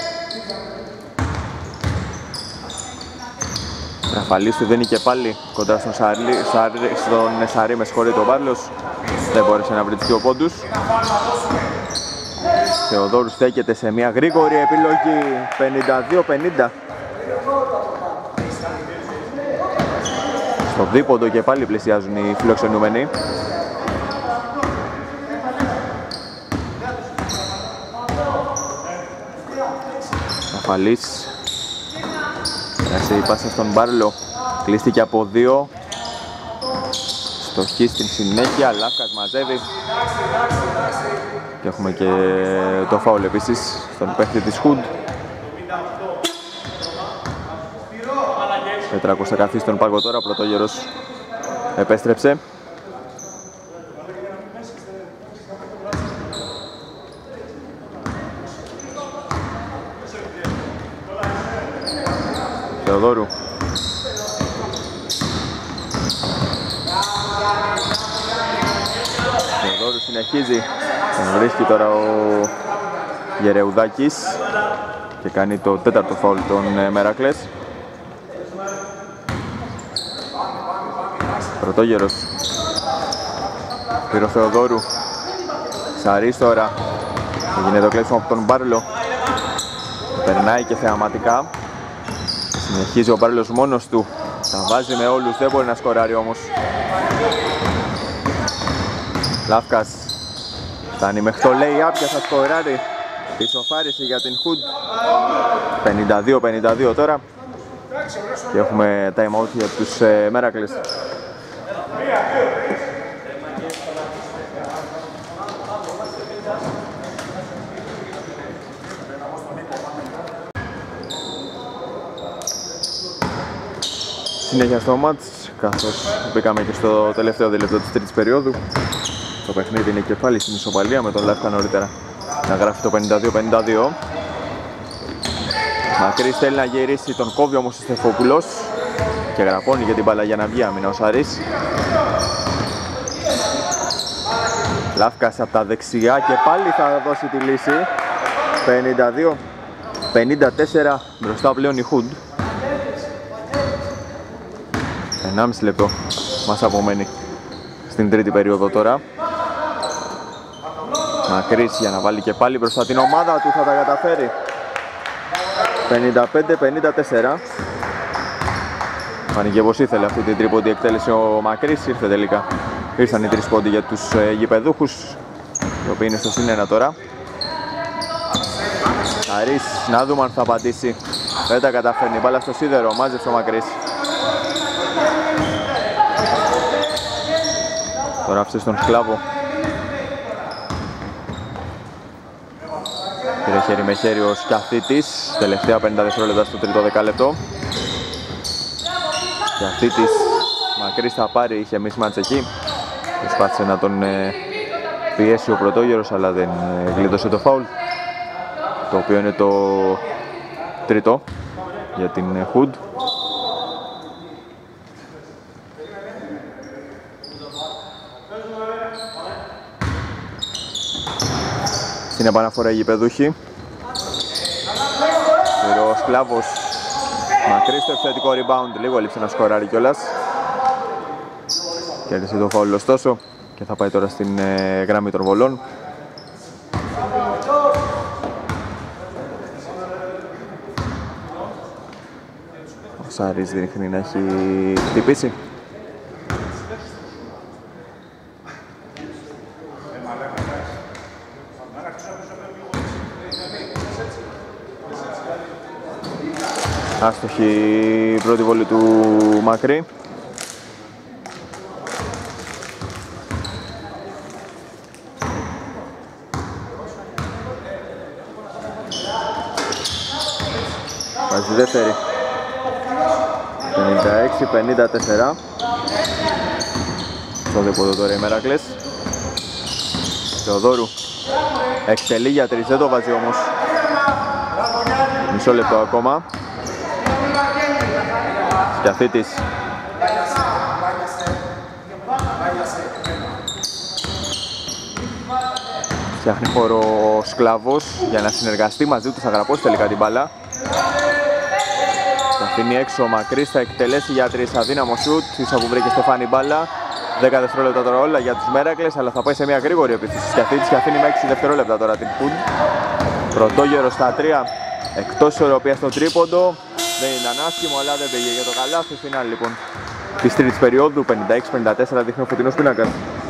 Ραφαλής του δίνει και πάλι κοντά στον Σαρή, με συγχωρείτε ο Μπάρλος. Δεν μπόρεσε να βρει τους 2 πόντους. Θεοδόρου στέκεται σε μια γρήγορη επιλογή, 52-50. Στο δίποντο και πάλι πλησιάζουν οι φιλοξενούμενοι. Αφαλής. Πέρασε η πάσα στον Μπάρλο. Κλείστηκε από 2. Στοχή στην συνέχεια, Λάφκας μαζεύει. Και έχουμε και το φάουλ επίσης στον παίχτη της Hood. Πετράκος θα καθίσει στον πάγκο τώρα, Πρωτόγερος επέστρεψε. Θεοδόρου. Θεοδόρου συνεχίζει. Τον βρίσκει τώρα ο Γερεουδάκης και κάνει το 4ο φάουλ των Μέρακλες. Πρωτόγερος. Πήρε ο Θεοδόρου. Σαρής τώρα. Έγινε το κλέψιμο από τον Μπάρλο. Περνάει και θεαματικά. Συνεχίζει ο Μπάρλος μόνος του. Τα βάζει με όλους, δεν μπορεί να σκοράρει όμως. Λάφκας. Φτάνει μέχρι το lay-up και θα σκοράρει. Ισοφάριση για την Hood. 52-52 τώρα. Και έχουμε time out για τους Μέρακλες. Συνέχεια στο μάτς, καθώς μπήκαμε και στο τελευταίο δίλεπτο της τρίτης περίοδου. Το παιχνίδι είναι και πάλι στην ισοπαλία με τον Λάφκα νωρίτερα να γράφει το 52-52. Μακρύς θέλει να γυρίσει, τον κόβει όμως ο Στεφόπουλος και γραπώνει για την μπάλα για να βγει άμυνα ο Σαρής. Λάφκας από τα δεξιά και πάλι θα δώσει τη λύση. 52-54, μπροστά πλέον η Hood. 1,5 λεπτό μας απομένει στην τρίτη περίοδο τώρα. Μακρύς για να βάλει και πάλι μπροστά την ομάδα του, θα τα καταφέρει. 55-54. Φάνηκε πως ήθελε αυτή την τρίποντη εκτέλεση ο Μακρύς, ήρθε τελικά. Ήρθαν οι 3 πόντοι για τους γηπεδούχους, οι οποίοι είναι στο συν 1 τώρα. Σαρής, να δούμε αν θα απαντήσει. Δεν τα καταφέρνει, μπάλα στο σίδερο, μάζεψε ο Μακρύς. Τώρα άφησε στον Σκλάβο. Πήρε χέρι με χέρι ο Σκιαθίτης. Τελευταία 50 δευτερόλεπτα στο τρίτο δεκάλεπτο. Σκιαθίτης, Μακρύς θα πάρει, είχε mismatch εκεί. Προσπάθησε να τον πιέσει ο Πρωτόγερος, αλλά δεν γλίτωσε το φάουλ, το οποίο είναι το τρίτο για την Hood. Στην επαναφορά οι γηπεδούχοι. Ο Σκλάβος. Μακρύς στο επιθετικό rebound, λίγο έλειψε να σκοράρει κιόλας. Κέρδισε το φάουλ ωστόσο και θα πάει τώρα στην γραμμή των βολών. Ο Σάρης δείχνει να έχει χτυπήσει. Άστοχη η πρώτη βολή του Μακρύ. στη δεύτερη. 56-54. Στο δίποτο τώρα η Μεράκλες. Θεοδόρου εκτελεί για 3, δεν το βάζει όμως. Μισό λεπτό ακόμα. Σκιαθίτης. Φτιάχνει χώρο ο Σκλάβος για να συνεργαστεί μαζί του, θα γραπώσει τελικά την μπάλα. Θα αφήνει έξω ο Μακρύς, θα εκτελέσει για 3, αδύναμο σουτ, ίσα που βρήκε Στεφάνη μπάλα. 10 δευτερόλεπτα τώρα όλα για τους Μέρακλες, αλλά θα πάει σε μια γρήγορη επίθεση Σκιαθίτης και αφήνει με 6 δευτερόλεπτα τώρα την Hood. Πρωτόγερο στα 3, εκτός ισορροπίας στο τρίποντο. Δεν ήταν άσχημο, αλλά δεν πήγε για το καλάθι. Φινάλ λοιπόν της τρίτης περίοδου, 56-54 δείχνει ο φωτεινός πίνακας.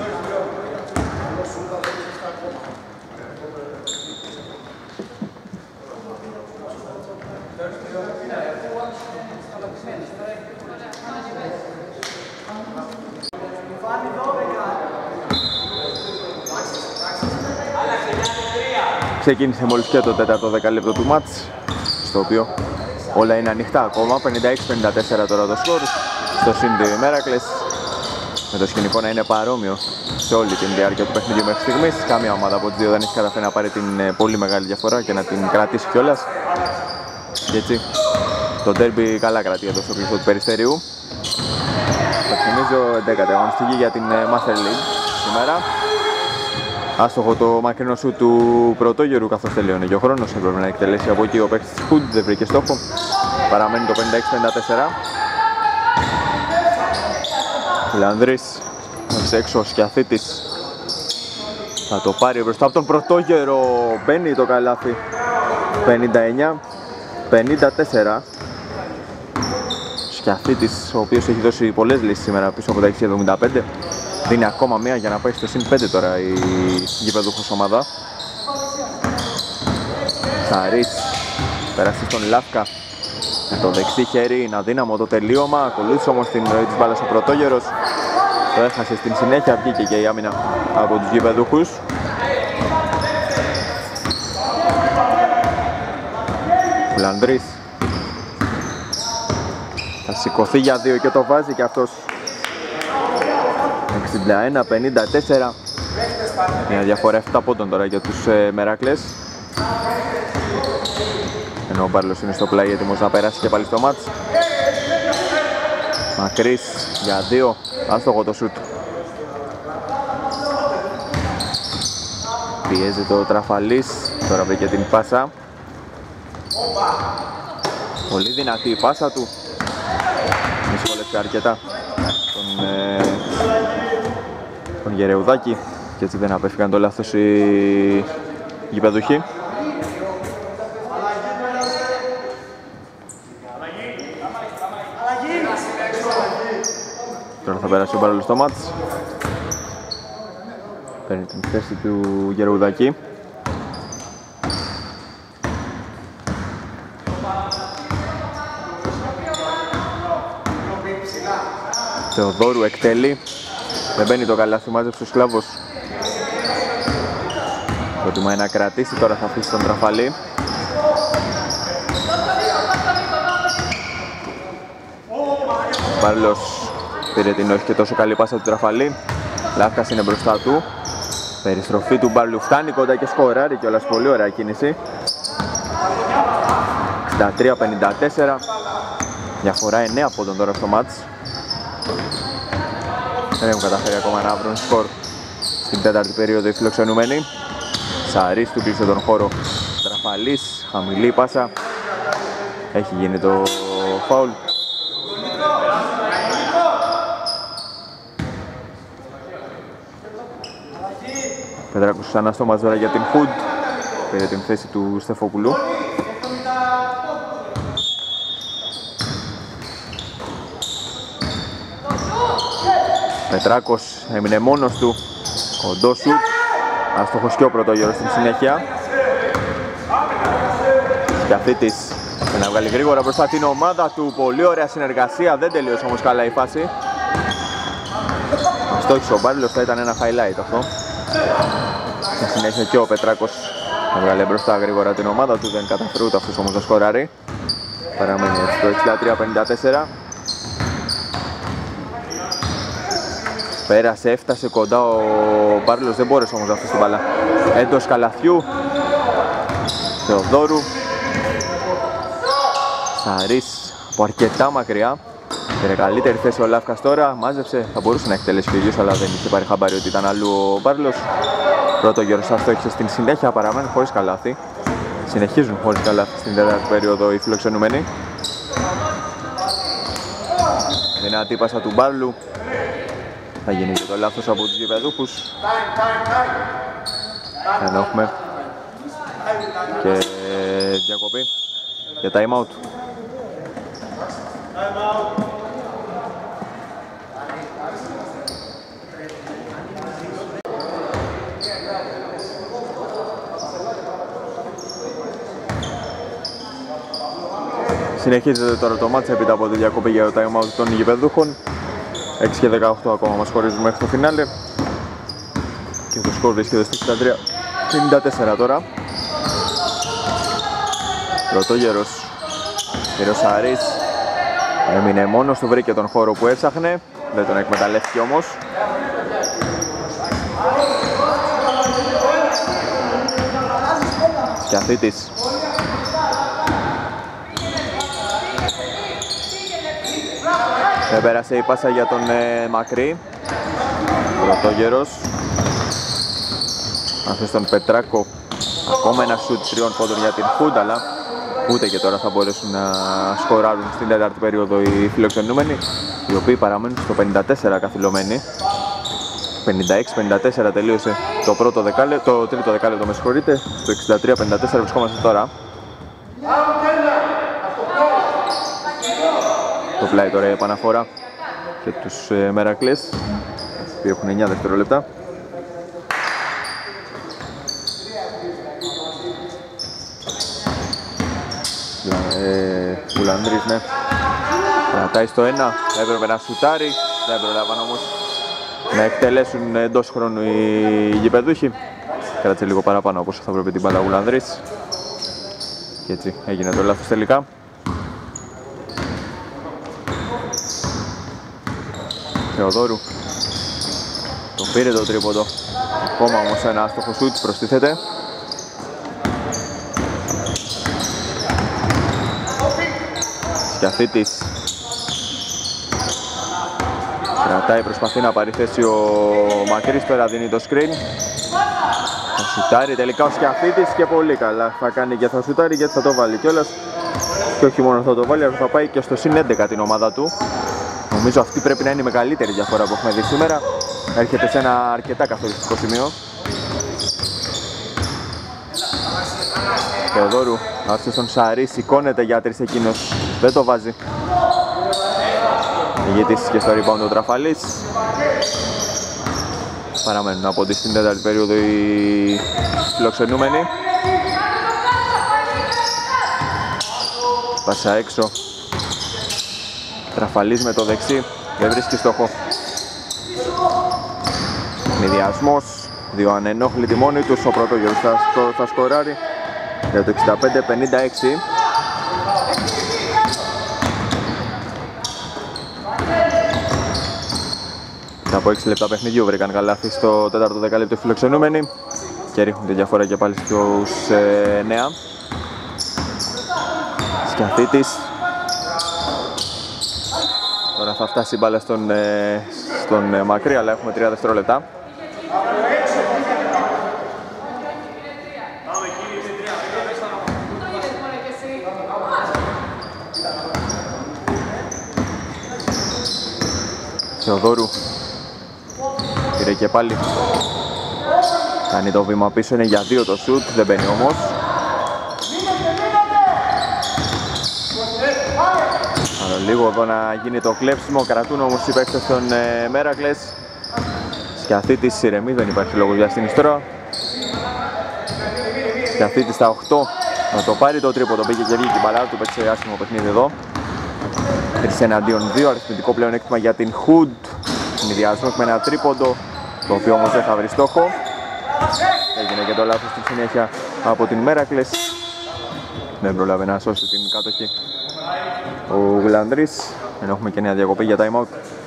Ξεκίνησε μόλις και το τέταρτο δεκαλέπτο του μάτς, στο οποίο όλα είναι ανοιχτά ακόμα. 56-54 τώρα το σκορ. Στο σύντο οι Μέρακλες, με το σκηνικό να είναι παρόμοιο σε όλη την διάρκεια του παιχνιδιού μέχρι στιγμής. Κάμια ομάδα από τις δύο δεν έχει καταφέρει να πάρει την πολύ μεγάλη διαφορά και να την κρατήσει κιόλας. Και έτσι το ντέρμπι καλά κρατεί εδώ στο κλειστό του Περιστερίου. Θα θυμίζω 11η αγωνιστική για την Master League σήμερα. Άστοχο το μακρινό σου του πρωτόγερου, καθώς τελείωνε και ο χρόνος. Έπρεπε να εκτελέσει από εκεί ο παίκτης της Hood, δεν βρήκε στόχο. Παραμένει το 56-54. Λανδρής, έξω ο Σκιαθίτης. Θα το πάρει μπροστά από τον πρωτόγερο, μπαίνει το καλάθι. 59-54. Σκιαθίτης, ο οποίος έχει δώσει πολλές λύσεις σήμερα πίσω από τα 6-75. Δίνει ακόμα μία για να πάει στο συν 5 τώρα η γηπεδούχος ομάδα. Σαρής, περάσει στον Λάφκα. Με το δεξί χέρι είναι αδύναμο το τελείωμα. Ακολούθησε όμως την ροή της μπάλας ο πρωτόγερος. Το έχασε στην συνέχεια, βγήκε και η άμυνα από τους γηπεδούχους. Λανδρής. Θα σηκωθεί για 2 και το βάζει και αυτός. 61-54. Μια διαφορά 7 πόντων τώρα για τους Μεράκλες. Ενώ ο Μπάρλος είναι στο πλάι έτοιμος να περάσει και πάλι στο μάτς. Μακρύς για 2. Άστοχο το σουτ. Πιέζει το Τραφαλής. Τώρα βρήκε την πάσα. Πολύ δυνατή η πάσα του. Δυσκολεύει αρκετά τον Γερεουδάκη και έτσι δεν απέφυγαν το λάθος οι γηπεδούχοι. Τώρα θα περάσει ο Μπάρολος στο μάτς. Παίρνει την θέση του Γερεουδάκη. Θεοδόρου εκτελεί. Δεν μπαίνει το καλάθι, μάζεψε ο Σκλάβος. Προτιμάει να κρατήσει, τώρα θα αφήσει τον Τραφαλή. Μπάρλος πήρε την όχι και τόσο καλή πάσα του Τραφαλή. Λάφκας είναι μπροστά του. Περιστροφή του Μπάρλου φτάνει κοντά και σκοράρει κιόλας, πολύ ωραία κίνηση. 63-54. Διαφορά 9 πόντων τώρα στο μάτς. Δεν έχουν καταφέρει ακόμα να βρουν σκορ στην τέταρτη περίοδο οι φιλοξενούμενοι. Σαρής του κλείσε τον χώρο. Τραφαλής, χαμηλή πάσα. Έχει γίνει το φάουλ. Πετράκος ξανά στο μαζόρα για την Hood. Πήρε την θέση του Στεφόπουλου. Πετράκος έμεινε μόνος του. Κοντό σουτ. Αστοχος και ο πρωτόγερος στην συνέχεια. Σκιαθίτης να βγάλει γρήγορα μπροστά την ομάδα του. Πολύ ωραία συνεργασία. Δεν τελείωσε όμως καλά η φάση. Αστόχησε ο Μπάρλος, θα ήταν ένα highlight αυτό. Στη συνέχεια και ο Πετράκος να βγάλει μπροστά γρήγορα την ομάδα του. Δεν καταφέρει ούτε αυτός όμως να σκοράρει. Παραμένει έτσι το 63-54. Πέρασε, έφτασε κοντά ο Μπάρλος, δεν μπόρεσε όμως να αφήσει την μπάλα εντός καλαθιού. Θεοδόρου. Σαρής από αρκετά μακριά. Πήρε καλύτερη θέση ο Λάφκας τώρα, μάζεψε, θα μπορούσε να εκτελέσει και ο ίδιος, αλλά δεν είχε πάρει χαμπάρι ότι ήταν αλλού ο Μπάρλος. Πρώτο Γεροσάς το έχισε στην συνέχεια, παραμένουν χωρίς καλάθι. Συνεχίζουν χωρίς καλάθι στην τέταρτη περίοδο οι φιλοξενούμενοι. Δυνατή πάσα του Μπάρλου. Θα γίνει και το λάθος από τους γηπεδούχους. Ενώ έχουμε και διακοπή για time out. Συνεχίζεται τώρα το μάτς έπειτα από τη διακοπή για το time out των γηπεδούχων. 6 και 18 ακόμα μας χωρίζουν μέχρι το φινάλε. Και το σκορ βρίσκεται στο 63-54 τώρα. Πρωτόγερος Σαρής έμεινε μόνος του, βρήκε τον χώρο που έψαχνε, δεν τον εκμεταλλεύτηκε όμως. Σκιαθίτης. Δεν πέρασε η πάσα για τον Μακρύ. Πρωτόγερος. Αφήσει τον Πετράκο. Ακόμα ένα σουτ 3 πόντων για την Χούντ, αλλά ούτε και τώρα θα μπορέσουν να σκοράρουν στην τέταρτη περίοδο οι φιλοξενούμενοι, οι οποίοι παραμένουν στο 54 καθυλωμένοι. 56-54 τελείωσε το τρίτο δεκάλεπτο, με συγχωρείτε. Στο 63-54 βρισκόμαστε τώρα. Το πλάι τώρα η επαναφορά και τους Μερακλές, που έχουν 9 δευτερόλεπτα. Ουλανδρής, ναι. Κρατάει στο 1, έπρεπε να σουτάρει, δεν προλάβαν όμως να εκτελέσουν εντός χρόνου οι γηπεδούχοι. Κράτησε λίγο παραπάνω όπως θα πρέπει την μπάλα Ουλανδρής. Και έτσι έγινε το λάθος τελικά. Θεοδόρου. Το πήρε το τρίποντο. Ακόμα όμως ένα άστοχο σουτ προστίθεται. Σκιαθίτης. Κρατάει, προσπαθεί να πάρει θέση ο Μακρύς, τώρα δίνει το screen. Θα σουτάρει τελικά ο Σκιαθίτης και πολύ καλά. Θα κάνει και θα σουτάρει γιατί θα το βάλει κιόλας. Και όχι μόνο θα το βάλει, αλλά θα πάει και στο συν 11 την ομάδα του. Νομίζω αυτή πρέπει να είναι η μεγαλύτερη διαφορά που έχουμε δει σήμερα. Έρχεται σε ένα αρκετά καθοριστικό σημείο. Θεοδόρου, άφησε στον Σαρή, σηκώνεται για 3 εκείνος, δεν το βάζει. Ηγετής και στο rebound ο Τραφαλής. Παραμένουν από τη στην τέταρτη περίοδο οι φιλοξενούμενοι. Πάσα έξω. Τραφαλής με το δεξί, δεν βρίσκει στόχο. Μηδιασμός, δύο ανενόχλητοι μόνοι τους, ο Πρωτόγερος θα σκοράρει για το 65-56. Από 6 λεπτά παιχνιδιού βρήκαν καλάθι στο τέταρτο δεκάλεπτο φιλοξενούμενοι και ρίχνουν τη διαφορά και πάλι στους 9. Σκιαθίτης. Τώρα θα φτάσει η μπάλα στον Μακρύ, αλλά έχουμε 3 δευτερόλεπτα. Θεοδόρου. Πήρε και πάλι. Κάνει το βήμα πίσω, είναι για 2 το σουτ, δεν μπαίνει όμως. Άλλο λίγο εδώ να γίνει το κλέψιμο, κρατούν όμως οι παίκτες των Μέρακλες. Σκιαθίτης ηρεμεί, δεν υπάρχει λόγος διαστήνης τώρα. Σκιαθίτης στα 8, να το πάρει το τρίποντο, πήγε και βγήκε η μπαλά του, παίξε άσχημο παιχνίδι εδώ. 3 εναντίον 2, αριθμητικό πλεονέκτημα για την Χούντ. Συνειδιασμός με ένα τρίποντο, το οποίο όμως δεν θα βρει στόχο. Έγινε και το λάθος στη συνέχεια από την Μέρακλες. Δεν πρόλαβε να σώσει την κατοχή. ο Γουλανδρής, ενώ έχουμε και νέα διακοπή για time out.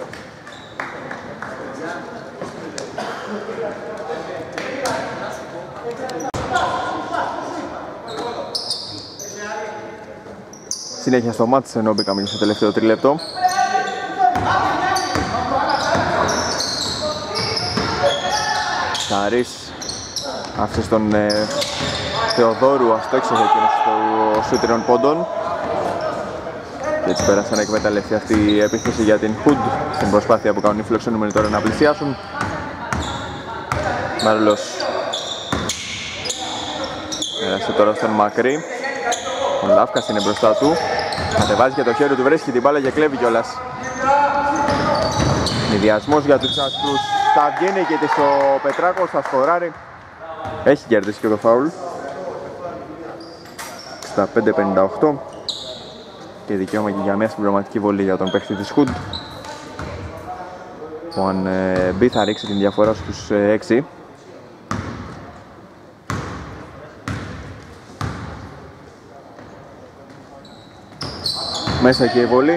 Συνέχεια στο μάτς, ενώ μπήκαμε και στο τελευταίο τρίλεπτο. Σαρής άφησε στον Θεοδόρου αστόξιο εκείνος στο σου τριών πόντων. Και έτσι πέρασε να εκμεταλλευτεί αυτή η επίθεση για την Hood στην προσπάθεια που κάνουν οι φιλοξενούμενοι τώρα να πλησιάσουν. Μάρλος πέρασε τώρα στον Μακρύ. Ο Λάφκας είναι μπροστά του. Κατεβάζει και το χέρι του, βρίσκει την μπάλα και κλέβει κιόλας. Συνδυασμός για τους άσπρους. Θα βγαίνει και ο Πετράκος, θα σκοράρει. Έχει κερδίσει και το φάουλ. 65-58. Και δικαίωμα και για μια συμπληρωματική βολή για τον παίχτη της Hood, που αν μπει θα ρίξει την διαφορά στους 6. Μέσα και η βολή.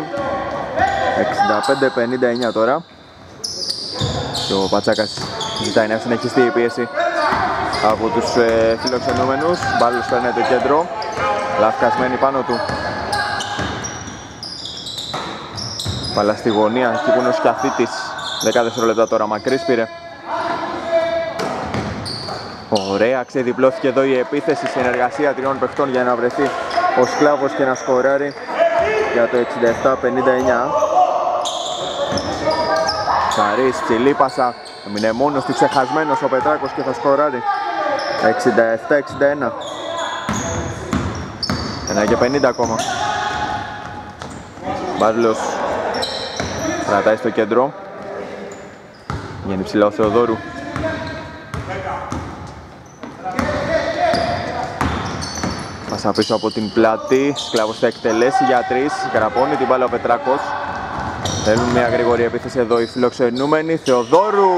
65-59 τώρα. Και ο Πατσάκας ζητάει να συνεχιστεί η πίεση από τους φιλοξενούμενους. Μπάλος παίρνει το κέντρο. Λάφκας μένει πάνω του. Μπάλα στη γωνία, εκεί που είναι ο Σκιαθίτης. 10 δευτερόλεπτα τώρα, Μακρύς πήρε. Ωραία, ξεδιπλώθηκε εδώ η επίθεση, συνεργασία τριών παιχτών για να βρεθεί ο Σκλάβος και να σκοράρει για το 67-59. Σαρής, ψηλή πάσα, έμεινε μόνος του, ξεχασμένος ο Πετράκος και θα σκοράρει. 67-61. 1 και 50 ακόμα. Μπάρλος κρατάει στο κέντρο. Βγαίνει ψηλά ο Θεοδόρου. Πάσα πίσω από την πλάτη. Σκλάβος θα εκτελέσει για 3. Καραπώνει την μπάλα ο Πετράκος. Θέλουν μια γρήγορη επίθεση εδώ οι φιλοξενούμενοι. Θεοδόρου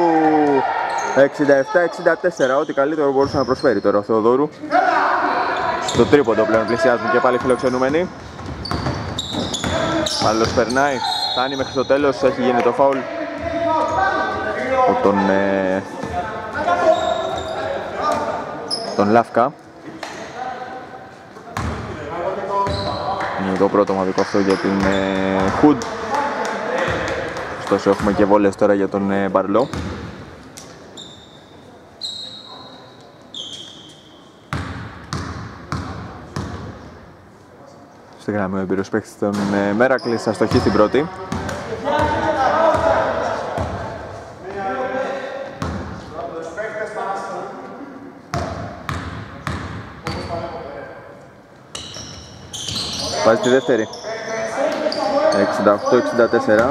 67-64. Ό,τι καλύτερο μπορούσε να προσφέρει τώρα ο Θεοδόρου. Στο τρίποντο πλέον πλησιάζουν και πάλι φιλοξενούμενοι. Άλλος περνάει. Φτάνει μέχρι το τέλος, έχει γίνει το φάουλ από τον Λάφκα. Είναι το πρώτο μαδικό αυτό για την Hood. Ωστόσο έχουμε και βόλες τώρα για τον Μπαρλό. Στη γραμμή ο εμπειρός παίκτης των Μέρακλης, αστοχή στην πρώτη. Βάζει τη δεύτερη. 68-64.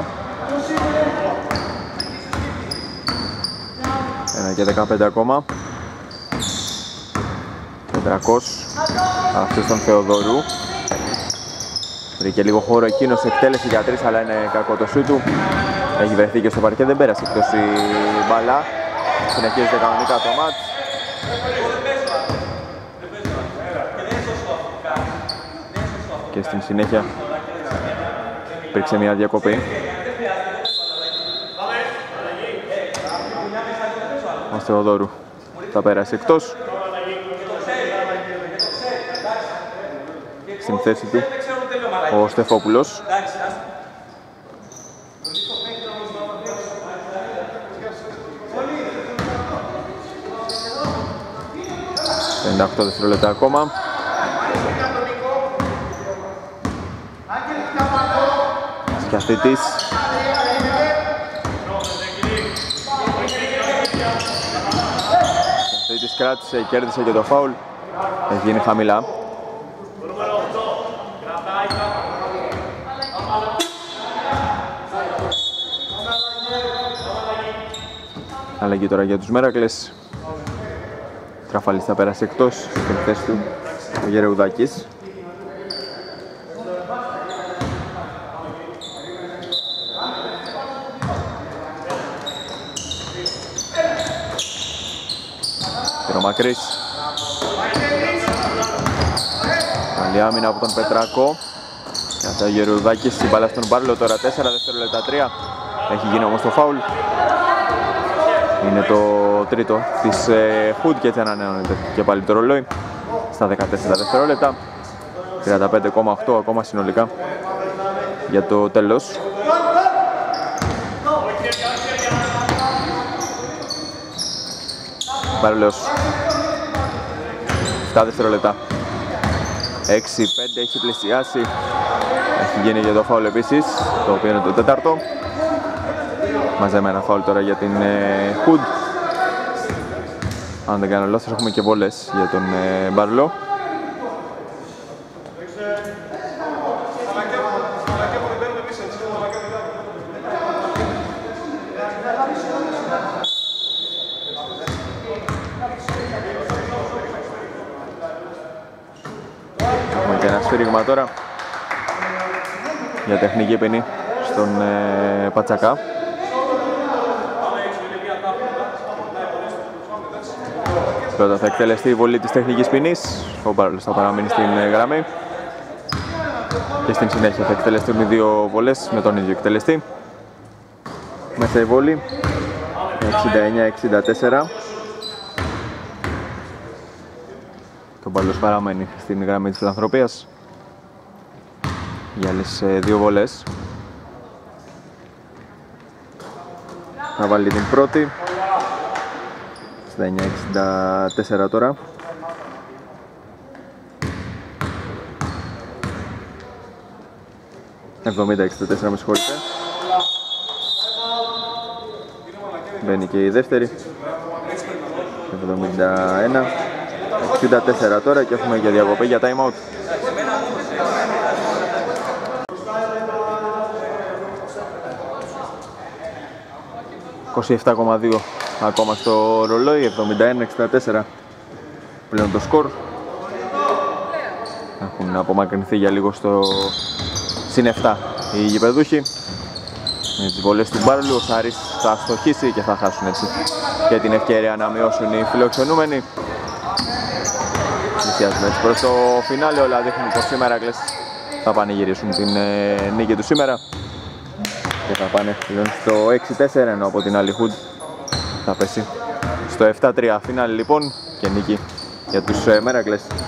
1 και 15 ακόμα. Πετρακός. Αυτός τον Θεοδόρου. Βρήκε λίγο χώρο εκείνος, εκτέλεση για 3, αλλά είναι κακό το σου του. Έχει βρεθεί και στο παρκέ, δεν πέρασε εκτός η μπάλα. Συνεχίζεται κανονικά το μάτς. Και στην συνέχεια υπήρξε μια διακοπή. Ο Θεοδόρου θα πέρασε εκτός. Στην θέση του ο Στεφόπουλος. ...58 δευτερόλεπτα ακόμα. Σκιαθίτης. Σκιαθίτης κράτησε, κέρδισε και το φάουλ. Έχει γίνει χαμηλά. Αλλαγή τώρα για τους Μέρακλες. Τραφαλής θα πέρασε εκτός, στην θέση του ο Γερεουδάκης. Και ο Μακρύς. Καλή άμυνα από τον Πετράκο. Γερουδάκης, η μπάλα στον Μπάρλο, τώρα 4 δευτερόλεπτα 3. Έχει γίνει όμως το φάουλ. Είναι το τρίτο της Hood και έτσι ανανεώνεται και πάλι το ρολόι στα 14 δευτερόλεπτα. 35,8 ακόμα συνολικά για το τέλος. Μπάρλος 7 δευτερόλεπτα. 6-5 έχει πλησιάσει. Έχει γίνει για το φάουλ επίσης, το οποίο είναι το τέταρτο. Μαζεμένα φάουλ τώρα για την Hood. Αν δεν κάνω λάθος έχουμε και βόλες για τον Μπαρλό. Έχουμε και ένα σφύριγμα τώρα για τεχνική ποινή στον Πατσακά. Πρώτα θα εκτελεστεί η βολή της τεχνικής ποινής. Ο Μπάρλος θα παραμείνει στην γραμμή. Και στην συνέχεια θα εκτελεστούν οι δύο βολές με τον ίδιο εκτελεστή. Μέσα η βολή 69-64. Το Μπάρλος παραμένει στην γραμμή της φιλανθρωπίας για άλλες δύο βολές. Θα βάλει την πρώτη 69-64 τώρα. «70-64» με συγχωρείτε. Μπαίνει και η δεύτερη 71-64 τώρα και έχουμε και διακοπή για time out. «27,2» ακόμα στο ρολόι, 71-64 πλέον το σκορ. Έχουν απομακρυνθεί για λίγο στο συν 7 οι γηπεδούχοι. Με τις βολές του Μπάρλου ο Σάρης θα στοχίσει και θα χάσουν έτσι και την ευκαιρία να μειώσουν οι φιλοξενούμενοι. Πλησιάζουμε έτσι προς το φινάλε, όλα δείχνουν πως σήμερα οι Μερακλές θα πανηγυρίσουν την νίκη του σήμερα και θα πάνε στο 6-4, ενώ από την άλλη Hood θα πέσει στο 7-3. Φινάλε λοιπόν και νίκη για τους Μερακλές.